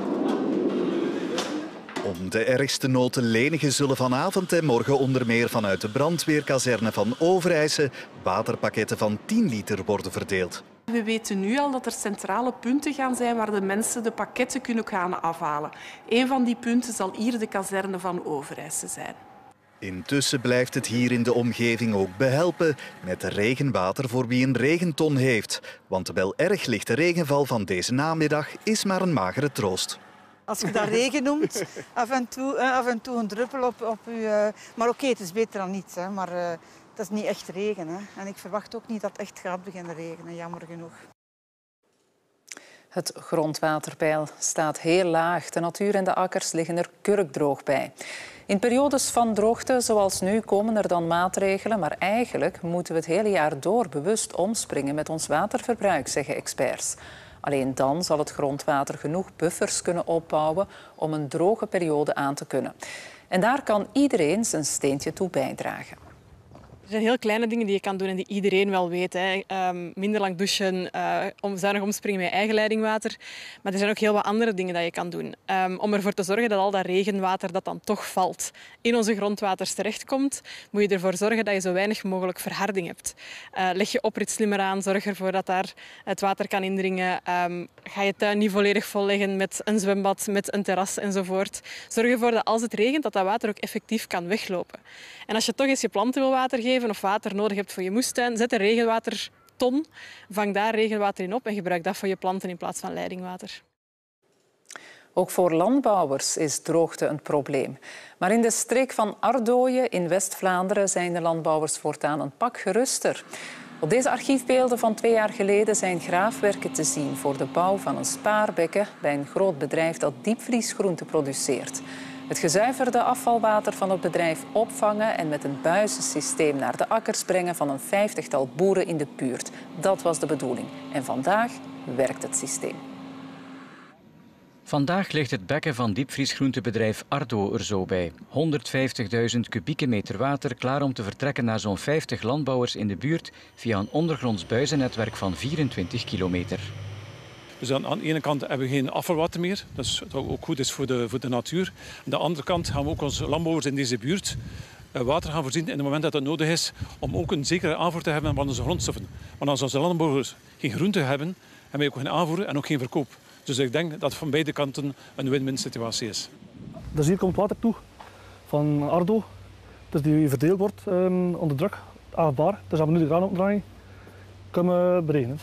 S28: Om de ergste nood te lenigen zullen vanavond en morgen onder meer vanuit de brandweerkazerne van Overijse waterpakketten van 10 liter worden verdeeld.
S31: We weten nu al dat er centrale punten gaan zijn waar de mensen de pakketten kunnen gaan afhalen. Een van die punten zal hier de kazerne van Overijse zijn.
S28: Intussen blijft het hier in de omgeving ook behelpen met regenwater voor wie een regenton heeft. Want de wel erg lichte regenval van deze namiddag is maar een magere troost.
S7: Als je dat regen noemt, af en toe een druppel op je... Maar oké, het is beter dan niets, hè. Maar het is niet echt regen. Hè. En ik verwacht ook niet dat het echt gaat beginnen regenen, jammer genoeg.
S1: Het grondwaterpeil staat heel laag. De natuur en de akkers liggen er kurkdroog bij. In periodes van droogte zoals nu komen er dan maatregelen, maar eigenlijk moeten we het hele jaar door bewust omspringen met ons waterverbruik, zeggen experts. Alleen dan zal het grondwater genoeg buffers kunnen opbouwen om een droge periode aan te kunnen. En daar kan iedereen zijn steentje toe bijdragen.
S8: Er zijn heel kleine dingen die je kan doen en die iedereen wel weet. Hè. Minder lang douchen, zuinig omspringen met eigen leidingwater. Maar er zijn ook heel wat andere dingen dat je kan doen. Om ervoor te zorgen dat al dat regenwater dat dan toch valt in onze grondwaters terechtkomt, moet je ervoor zorgen dat je zo weinig mogelijk verharding hebt. Leg je oprit slimmer aan, zorg ervoor dat daar het water kan indringen. Ga je tuin niet volledig volleggen met een zwembad, met een terras enzovoort. Zorg ervoor dat als het regent, dat water ook effectief kan weglopen. En als je toch eens je planten wil water geven of water nodig hebt voor je moestuin, zet een regenwaterton, vang daar regenwater in op en gebruik dat voor je planten in plaats van leidingwater.
S1: Ook voor landbouwers is droogte een probleem. Maar in de streek van Ardooien in West-Vlaanderen zijn de landbouwers voortaan een pak geruster. Op deze archiefbeelden van 2 jaar geleden zijn graafwerken te zien voor de bouw van een spaarbekken bij een groot bedrijf dat diepvriesgroenten produceert. Het gezuiverde afvalwater van het bedrijf opvangen en met een buizensysteem naar de akkers brengen van een 50-tal boeren in de buurt. Dat was de bedoeling. En vandaag werkt het systeem.
S9: Vandaag ligt het bekken van diepvriesgroentebedrijf Ardo er zo bij. 150.000 kubieke meter water klaar om te vertrekken naar zo'n 50 landbouwers in de buurt via een ondergronds buizennetwerk van 24 kilometer.
S10: Dus aan de ene kant hebben we geen afvalwater meer, dat ook goed is voor de natuur. Aan de andere kant gaan we ook onze landbouwers in deze buurt water gaan voorzien in het moment dat het nodig is om ook een zekere aanvoer te hebben van onze grondstoffen. Want als onze landbouwers geen groente hebben, hebben we ook geen aanvoer en ook geen verkoop. Dus ik denk dat het van beide kanten een win-win situatie is.
S11: Dus hier komt water toe van Ardo, dus die verdeeld wordt onder druk, achtbaar. Dus als we nu de kraan opdraaien, kunnen we berekenen.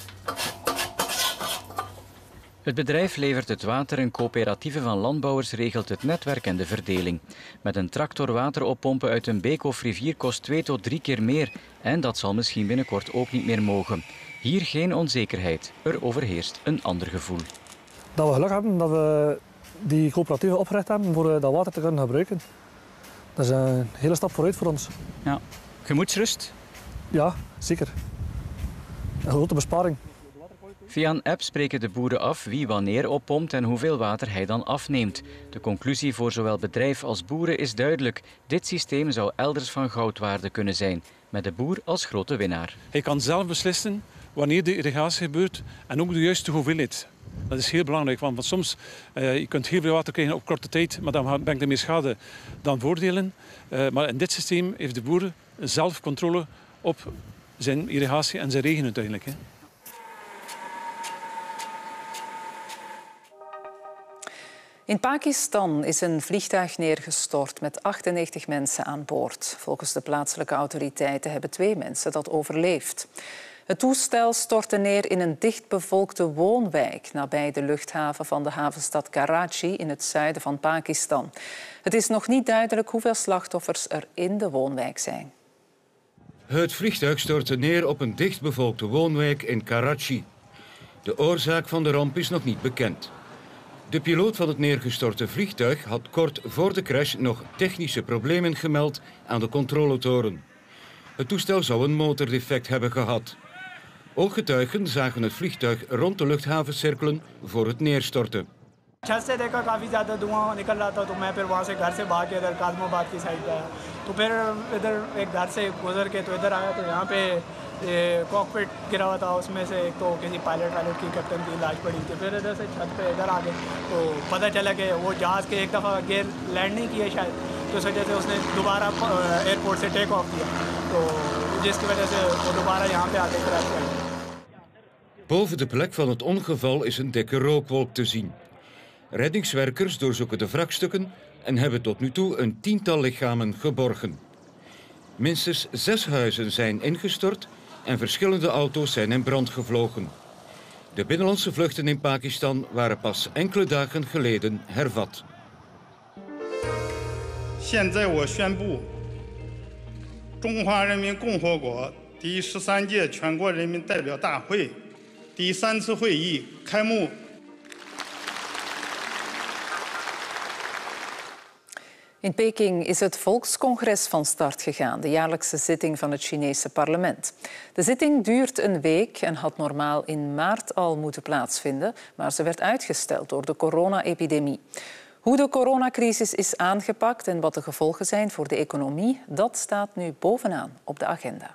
S9: Het bedrijf levert het water, een coöperatieve van landbouwers regelt het netwerk en de verdeling. Met een tractor water oppompen uit een beek of rivier kost 2 tot 3 keer meer. En dat zal misschien binnenkort ook niet meer mogen. Hier geen onzekerheid. Er overheerst een ander gevoel.
S11: Dat we geluk hebben dat we die coöperatieve opgericht hebben voor dat water te kunnen gebruiken. Dat is een hele stap vooruit voor ons.
S9: Ja. Gemoedsrust?
S11: Ja, zeker. Een grote besparing.
S9: Via een app spreken de boeren af wie wanneer oppompt en hoeveel water hij dan afneemt. De conclusie voor zowel bedrijf als boeren is duidelijk. Dit systeem zou elders van goudwaarde kunnen zijn, met de boer als grote winnaar.
S10: Hij kan zelf beslissen wanneer de irrigatie gebeurt en ook de juiste hoeveelheid. Dat is heel belangrijk, want soms je kunt heel veel water krijgen op korte tijd, maar dan brengt er meer schade dan voordelen. Maar in dit systeem heeft de boer zelf controle op zijn irrigatie en zijn regen uiteindelijk. Hè.
S1: In Pakistan is een vliegtuig neergestort met 98 mensen aan boord. Volgens de plaatselijke autoriteiten hebben 2 mensen dat overleefd. Het toestel stortte neer in een dichtbevolkte woonwijk nabij de luchthaven van de havenstad Karachi in het zuiden van Pakistan. Het is nog niet duidelijk hoeveel slachtoffers er in de woonwijk zijn.
S13: Het vliegtuig stortte neer op een dichtbevolkte woonwijk in Karachi. De oorzaak van de ramp is nog niet bekend. De piloot van het neergestorte vliegtuig had kort voor de crash nog technische problemen gemeld aan de controletoren. Het toestel zou een motordefect hebben gehad. Ooggetuigen zagen het vliegtuig rond de luchthaven cirkelen voor het neerstorten.
S4: Cockpit गिरा हुआ था, उसमें से एक तो किसी पायलट की कैप्टन की लाश पड़ी थी। फिर इधर से छत पे इधर आ गए तो पता चला कि वो जहाज़ के एक दफ़ा गियर लैंड नहीं किया शायद, तो इस वजह से उसने दोबारा एयरपोर्ट से टेक ऑफ किया, तो जिसकी वजह से वो दोबारा यहाँ पे आके क्रैश किया।
S13: Boven de plek van het ongeval is een dikke rookwolk te zien. Reddingswerkers doorzoeken de wrakstukken en hebben tot nu toe een 10-tal lichamen geborgen. Minstens 6 huizen zijn ingestort en verschillende auto's zijn in brand gevlogen. De binnenlandse vluchten in Pakistan waren pas enkele dagen geleden hervat.
S12: 现在我宣布，中华人民共和国第13届全国人民代表大会第3次会议开幕。
S1: In Peking is het Volkscongres van start gegaan, de jaarlijkse zitting van het Chinese parlement. De zitting duurt een week en had normaal in maart al moeten plaatsvinden, maar ze werd uitgesteld door de corona-epidemie. Hoe de coronacrisis is aangepakt en wat de gevolgen zijn voor de economie, dat staat nu bovenaan op de agenda.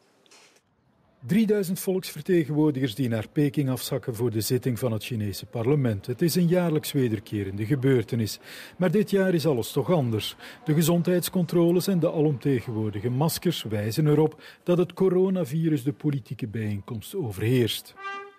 S14: 3000 volksvertegenwoordigers die naar Peking afzakken voor de zitting van het Chinese parlement. Het is een jaarlijks wederkerende gebeurtenis. Maar dit jaar is alles toch anders. De gezondheidscontroles en de alomtegenwoordige maskers wijzen erop dat het coronavirus de politieke bijeenkomst overheerst.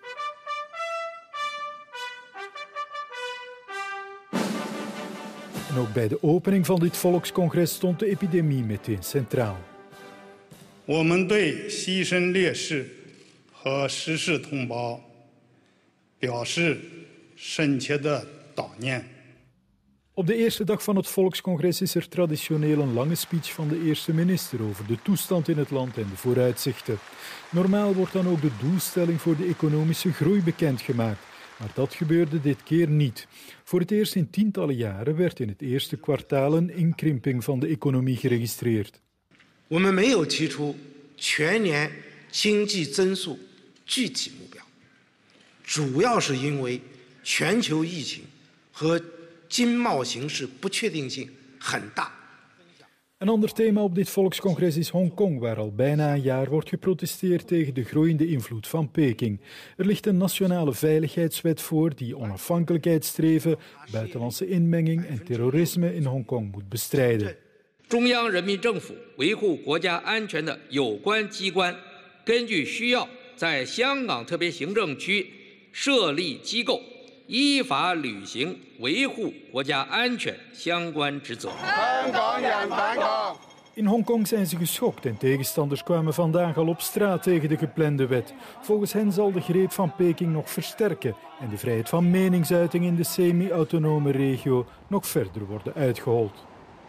S14: En ook bij de opening van dit volkscongres stond de epidemie meteen centraal.
S12: 我们对牺牲烈士和逝世同胞表示深切的悼念。
S14: Op de eerste dag van het volkscongres is er traditioneel een lange speech van de eerste minister over de toestand in het land en de vooruitzichten. Normaal wordt dan ook de doelstelling voor de economische groei bekendgemaakt. Maar dat gebeurde dit keer niet. Voor het eerst in tientallen jaren werd in het eerste kwartaal een inkrimping van de economie geregistreerd.
S15: 我们没有提出全年经济增速具体目标，主要是因为全球疫情和经贸形势不确定性很大。
S14: Een ander thema op dit volkscongres is Hongkong, waar al bijna een jaar wordt geprotesteerd tegen de groeiende invloed van Peking. Er ligt een nationale veiligheidswet voor die onafhankelijkheidsstreven, buitenlandse inmenging en terrorisme in Hongkong moet bestrijden.
S16: 中央人民政府维护国家安全的有关机关，根据需要，在香港特别行政区设立机构，依法履行维护国家安全相关职责。
S14: In Hongkong zijn ze geschokt en tegenstanders kwamen vandaag al op straat tegen de geplande wet. Volgens hen zal de greep van Peking nog versterken en de vrijheid van meningsuiting in de semi-autonome regio nog verder worden uitgehold.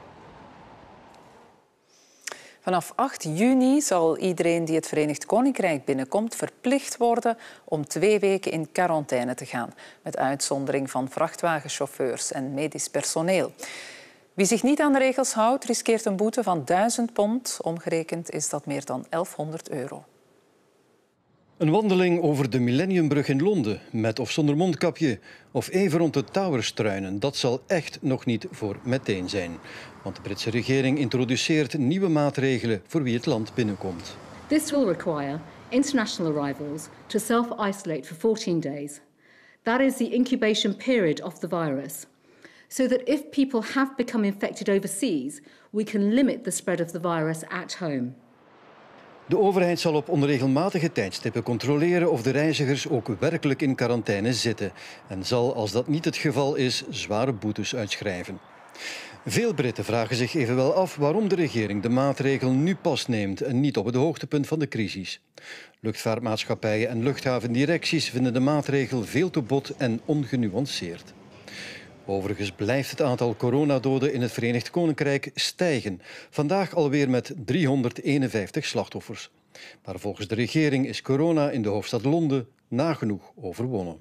S1: Vanaf 8 juni zal iedereen die het Verenigd Koninkrijk binnenkomt verplicht worden om 2 weken in quarantaine te gaan, met uitzondering van vrachtwagenchauffeurs en medisch personeel. Wie zich niet aan de regels houdt, riskeert een boete van £1000. Omgerekend is dat meer dan €1100.
S17: Een wandeling over de Millenniumbrug in Londen, met of zonder mondkapje, of even rond de Towers struinen, dat zal echt nog niet voor meteen zijn. Want de Britse regering introduceert nieuwe maatregelen voor wie het land binnenkomt.
S18: This will require international arrivals to self-isolate for 14 days. That is the incubation period of the virus. So that if people have become infected overseas, we can limit the spread of the virus at home.
S17: De overheid zal op onregelmatige tijdstippen controleren of de reizigers ook werkelijk in quarantaine zitten en zal, als dat niet het geval is, zware boetes uitschrijven. Veel Britten vragen zich evenwel af waarom de regering de maatregel nu pas neemt en niet op het hoogtepunt van de crisis. Luchtvaartmaatschappijen en luchthavendirecties vinden de maatregel veel te bot en ongenuanceerd. Overigens blijft het aantal coronadoden in het Verenigd Koninkrijk stijgen. Vandaag alweer met 351 slachtoffers. Maar volgens de regering is corona in de hoofdstad Londen nagenoeg overwonnen.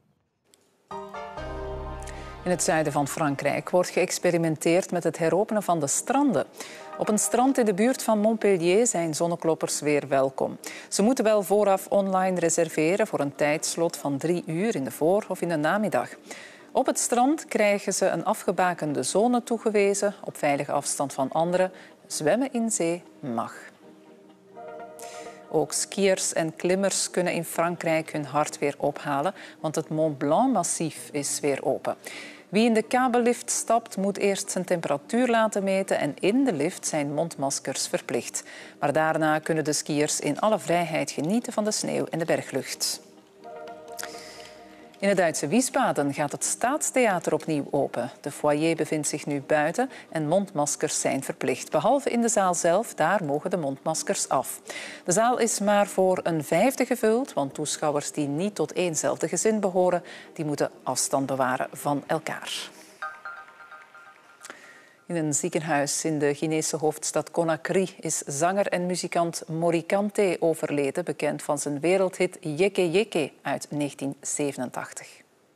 S1: In het zuiden van Frankrijk wordt geëxperimenteerd met het heropenen van de stranden. Op een strand in de buurt van Montpellier zijn zonnekloppers weer welkom. Ze moeten wel vooraf online reserveren voor een tijdslot van 3 uur in de voor- of in de namiddag. Op het strand krijgen ze een afgebakende zone toegewezen, op veilige afstand van anderen. Zwemmen in zee mag. Ook skiers en klimmers kunnen in Frankrijk hun hart weer ophalen, want het Mont Blanc-massief is weer open. Wie in de kabellift stapt, moet eerst zijn temperatuur laten meten en in de lift zijn mondmaskers verplicht. Maar daarna kunnen de skiers in alle vrijheid genieten van de sneeuw en de berglucht. In het Duitse Wiesbaden gaat het Staatstheater opnieuw open. De foyer bevindt zich nu buiten en mondmaskers zijn verplicht. Behalve in de zaal zelf, daar mogen de mondmaskers af. De zaal is maar voor een vijfde gevuld, want toeschouwers die niet tot éénzelfde gezin behoren, die moeten afstand bewaren van elkaar. In een ziekenhuis in de Guinese hoofdstad Conakry is zanger en muzikant Mori Kanté overleden, bekend van zijn wereldhit Yeke Yeke uit 1987.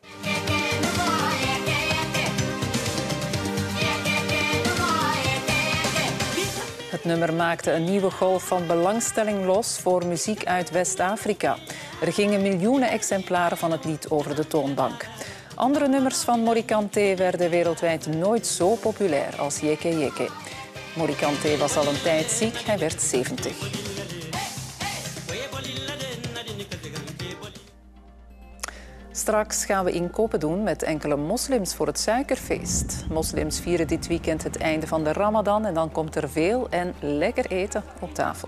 S1: Het nummer maakte een nieuwe golf van belangstelling los voor muziek uit West-Afrika. Er gingen miljoenen exemplaren van het lied over de toonbank. Andere nummers van Mori Kanté werden wereldwijd nooit zo populair als Yeke Yeke. Mori Kanté was al een tijd ziek, hij werd 70. Straks gaan we inkopen doen met enkele moslims voor het suikerfeest. Moslims vieren dit weekend het einde van de Ramadan en dan komt er veel en lekker eten op tafel.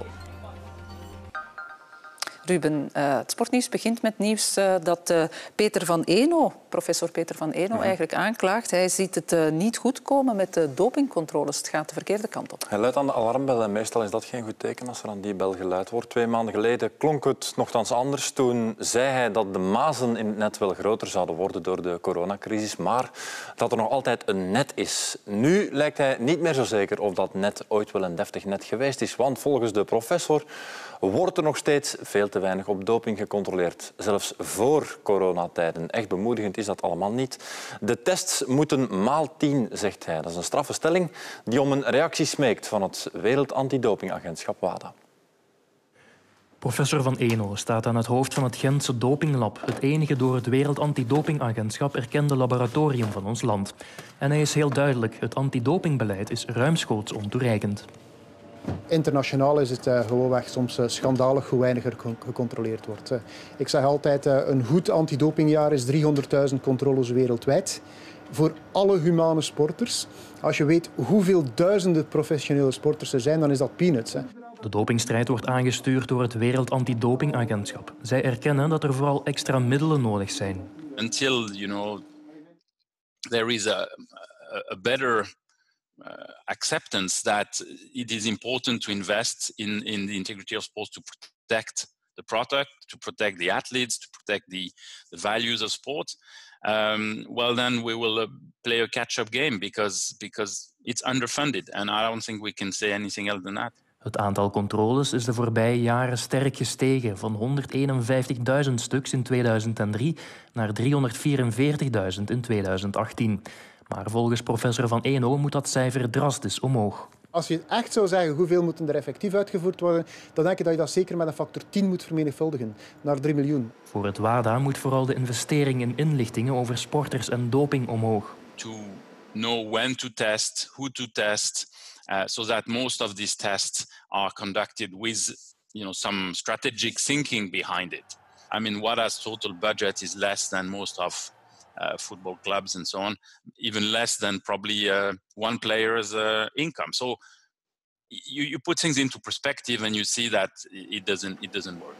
S1: Ruben, het sportnieuws begint met nieuws dat Peter van Eno, professor Peter van Eno, eigenlijk aanklaagt. Hij ziet het niet goed komen met de dopingcontroles. Het gaat de verkeerde kant op.
S3: Hij luidt aan de alarmbel en meestal is dat geen goed teken als er aan die bel geluid wordt. 2 maanden geleden klonk het nogthans anders. Toen zei hij dat de mazen in het net wel groter zouden worden door de coronacrisis, maar dat er nog altijd een net is. Nu lijkt hij niet meer zo zeker of dat net ooit wel een deftig net geweest is, want volgens de professor wordt er nog steeds veel te weinig op doping gecontroleerd. Zelfs voor coronatijden. Echt bemoedigend is dat allemaal niet. De tests moeten ×10, zegt hij. Dat is een straffe stelling die om een reactie smeekt van het Wereld Antidopingagentschap WADA.
S5: Professor van Eno staat aan het hoofd van het Gentse Dopinglab, het enige door het Wereld Antidopingagentschap erkende laboratorium van ons land. En hij is heel duidelijk, het antidopingbeleid is ruimschoots ontoereikend.
S6: Internationaal is het gewoonweg soms schandalig hoe weinig er gecontroleerd wordt. Ik zeg altijd, een goed antidopingjaar is 300.000 controles wereldwijd. Voor alle humane sporters. Als je weet hoeveel duizenden professionele sporters er zijn, dan is dat peanuts.
S5: De dopingstrijd wordt aangestuurd door het Wereld Antidopingagentschap. Zij erkennen dat er vooral extra middelen nodig zijn.
S19: Until, there is a better acceptance that it is important to invest in the integrity of sports to protect the product, to protect the athletes, to protect the values of sport, well then we will play a catch-up game because it's underfunded and I don't think we can say anything else than that.
S5: Het aantal controles is de voorbije jaren sterk gestegen, van 151.000 stuks in 2003 naar 344.000 in 2018. Maar volgens professor Van Eno moet dat cijfer drastisch omhoog.
S6: Als je echt zou zeggen hoeveel moeten er effectief uitgevoerd worden, dan denk ik dat je dat zeker met een factor 10 moet vermenigvuldigen, naar 3 miljoen.
S5: Voor het WADA moet vooral de investering in inlichtingen over sporters en doping omhoog.
S19: To know when to test, who to test, so that most of these tests are conducted with some strategic thinking behind it. I mean, WADA's total budget is less than most of football clubs and so on, even less than probably one player's income. So you put things into perspective and you see that it doesn't work.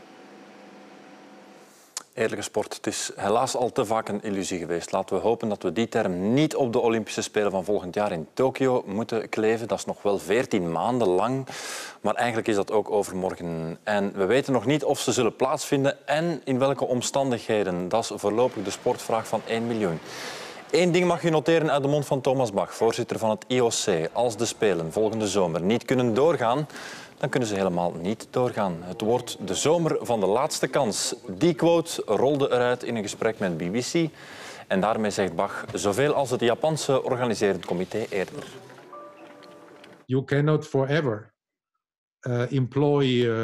S3: Eerlijke sport. Het is helaas al te vaak een illusie geweest. Laten we hopen dat we die term niet op de Olympische Spelen van volgend jaar in Tokio moeten kleven. Dat is nog wel 14 maanden lang. Maar eigenlijk is dat ook overmorgen. En we weten nog niet of ze zullen plaatsvinden en in welke omstandigheden. Dat is voorlopig de sportvraag van 1 miljoen. Eén ding mag je noteren uit de mond van Thomas Bach, voorzitter van het IOC. Als de Spelen volgende zomer niet kunnen doorgaan, dan kunnen ze helemaal niet doorgaan. Het wordt de zomer van de laatste kans. Die quote rolde eruit in een gesprek met BBC. En daarmee zegt Bach zoveel als het Japanse organiserend comité eerder.
S20: You cannot forever employ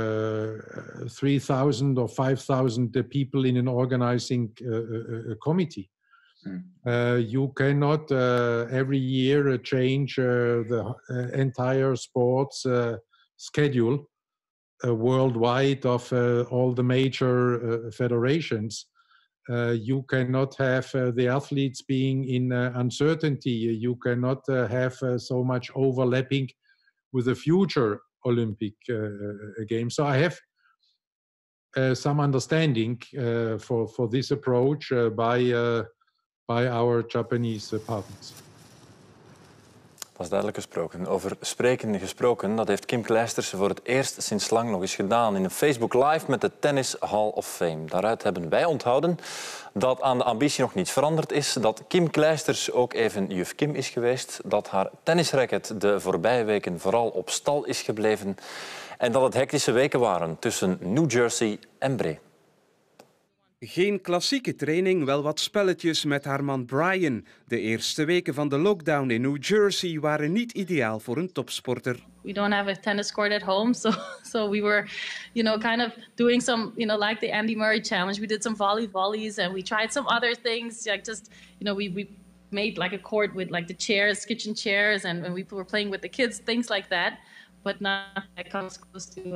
S20: 3,000 or 5,000 people in an organizing committee. You cannot every year change the entire sports schedule worldwide of all the major federations. You cannot have the athletes being in uncertainty. You cannot have so much overlapping with the future Olympic Games. So I have some understanding for this approach by our Japanese partners.
S3: Dat is duidelijk gesproken. Over spreken gesproken, dat heeft Kim Clijsters voor het eerst sinds lang nog eens gedaan in een Facebook Live met de Tennis Hall of Fame. Daaruit hebben wij onthouden dat aan de ambitie nog niets veranderd is, dat Kim Clijsters ook even juf Kim is geweest, dat haar tennisracket de voorbije weken vooral op stal is gebleven en dat het hectische weken waren tussen New Jersey en Bree.
S2: Geen klassieke training, wel wat spelletjes met haar man Brian. De eerste weken van de lockdown in New Jersey waren niet ideaal voor een topsporter.
S21: We don't have a tennis court at home, so we were, kind of doing some, like the Andy Murray challenge. We did some volleys, and we tried some other things, like just, we made like a court with like the chairs, kitchen chairs, and we were playing with the kids, things like that. But nothing that comes close to,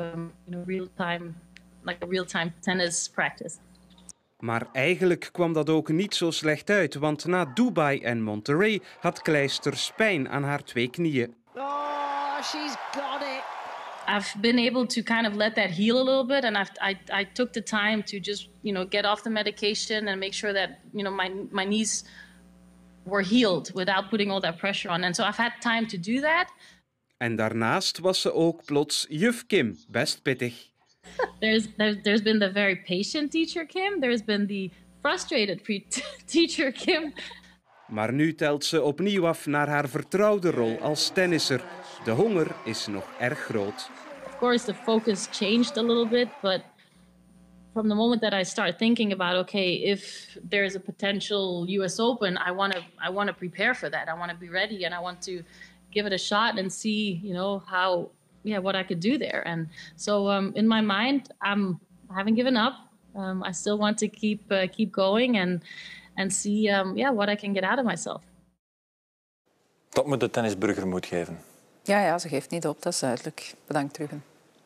S21: real-time tennis practice.
S2: Maar eigenlijk kwam dat ook niet zo slecht uit, want na Dubai en Monterrey had Clijsters pijn aan haar 2 knieën.
S21: Oh, she's got it. I've been able to kind of let that heal a little bit, and I took the time to just, get off the medication and make sure that, my knees were healed without putting all that pressure on. And so I've had time to do that.
S2: En daarnaast was ze ook plots juf Kim, best pittig.
S21: There's been the very patient teacher Kim. There's been the frustrated teacher Kim.
S2: Maar nu telt ze opnieuw af naar haar vertrouwde rol als tennisser. De honger is nog erg groot.
S21: Of course, the focus changed a little bit, but from the moment that I start thinking about, okay, if there's a potential US Open, I want to prepare for that. I want to be ready, and I want to give it a shot and see, what I could do there. And so in my mind, I haven't given up. I still want to keep going and see what I can get out of myself.
S3: Dat moet de tennisburger moed geven.
S1: Ja, ze geeft niet op, dat is duidelijk. Bedankt, Ruben.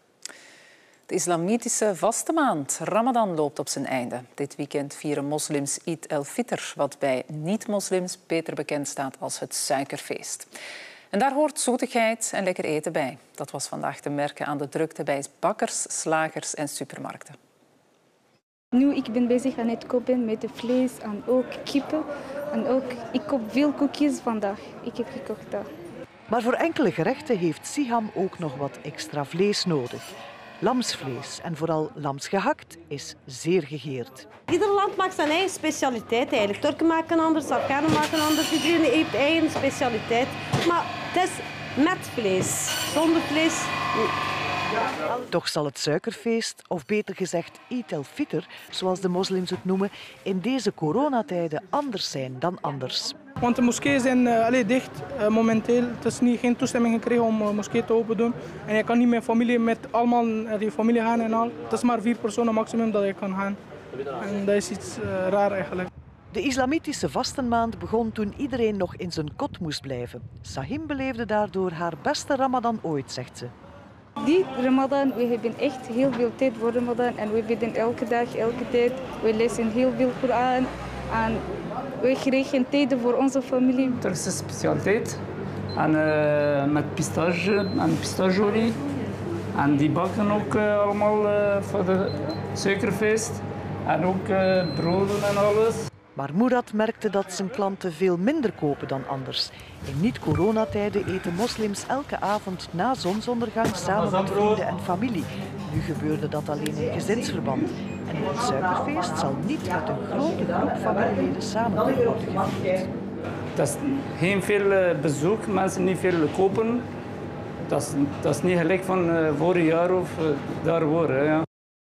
S1: De islamitische vaste maand Ramadan loopt op zijn einde. Dit weekend vieren moslims Eid el-Fitr, wat bij niet-moslims beter bekend staat als het suikerfeest. En daar hoort zoetigheid en lekker eten bij. Dat was vandaag te merken aan de drukte bij bakkers, slagers en supermarkten.
S22: Nu ik ben bezig aan het kopen met vlees en ook kippen. En ook, ik koop veel koekjes vandaag. Ik heb gekocht daar.
S23: Maar voor enkele gerechten heeft Siham ook nog wat extra vlees nodig. Lamsvlees en vooral lamsgehakt is zeer gegeerd.
S24: Ieder land maakt zijn eigen specialiteit eigenlijk. Turken maken anders, Afghanen maken anders. Iedereen heeft eigen specialiteit. Maar het is met vlees. Zonder vlees niet.
S23: Toch zal het suikerfeest, of beter gezegd Eid el-Fitr, zoals de moslims het noemen, in deze coronatijden anders zijn dan anders.
S11: Want de moskeeën zijn dicht momenteel. Het is geen toestemming gekregen om moskee te open doen. En je kan niet met familie, met allemaal naar die familie gaan en al. Het is maar 4 personen maximum dat je kan gaan. En dat is iets raar eigenlijk.
S23: De islamitische vastenmaand begon toen iedereen nog in zijn kot moest blijven. Sahim beleefde daardoor haar beste Ramadan ooit, zegt ze.
S22: Die Ramadan, we hebben echt heel veel tijd voor Ramadan. En we bidden elke dag, elke tijd. We lezen heel veel Koran. En we kregen tijd voor onze familie.
S25: Turkse specialiteit. En met pistache en pistacheolie. En die bakken ook allemaal voor het suikerfeest. En ook broden en alles.
S23: Maar Murad merkte dat zijn klanten veel minder kopen dan anders. In niet-coronatijden eten moslims elke avond na zonsondergang samen met vrienden en familie. Nu gebeurde dat alleen in gezinsverband. En het suikerfeest zal niet met een grote groep familieleden samen worden gevierd.
S25: Dat is geen veel bezoek, mensen niet veel kopen. Dat is niet gelijk van vorig jaar of daarvoor. Ja.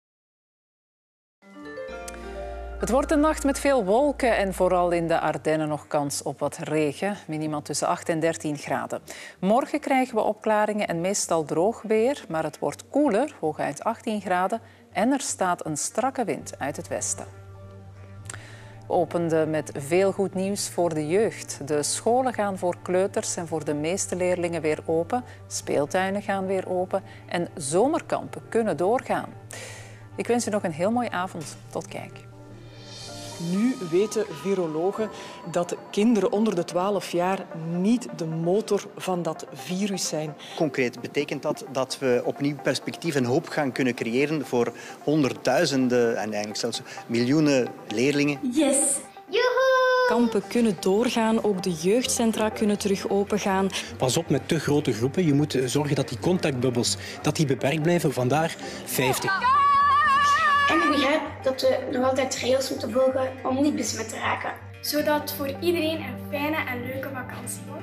S1: Het wordt een nacht met veel wolken en vooral in de Ardennen nog kans op wat regen. Minimaal tussen 8 en 13 graden. Morgen krijgen we opklaringen en meestal droog weer, maar het wordt koeler, hooguit 18 graden. En er staat een strakke wind uit het westen. opende met veel goed nieuws voor de jeugd. De scholen gaan voor kleuters en voor de meeste leerlingen weer open. Speeltuinen gaan weer open en zomerkampen kunnen doorgaan. Ik wens u nog een heel mooie avond. Tot kijk.
S4: Nu weten virologen dat kinderen onder de 12 jaar niet de motor van dat virus zijn.
S7: Concreet betekent dat dat we opnieuw perspectief en hoop gaan kunnen creëren voor honderdduizenden en eigenlijk zelfs miljoenen leerlingen.
S8: Yes! Joehoe!
S4: Kampen kunnen doorgaan, ook de jeugdcentra kunnen terug opengaan.
S9: Pas op met te grote groepen. Je moet zorgen dat die contactbubbels beperkt blijven. Vandaar 50.
S8: En ik begrijp dat we nog altijd regels moeten volgen om niet besmet te raken. Zodat het voor iedereen een fijne en leuke vakantie wordt.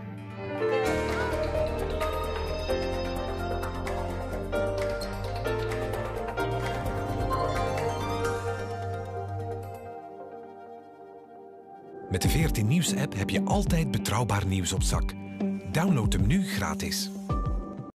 S10: Met de VRT Nieuws-app heb je altijd betrouwbaar nieuws op zak. Download hem nu gratis.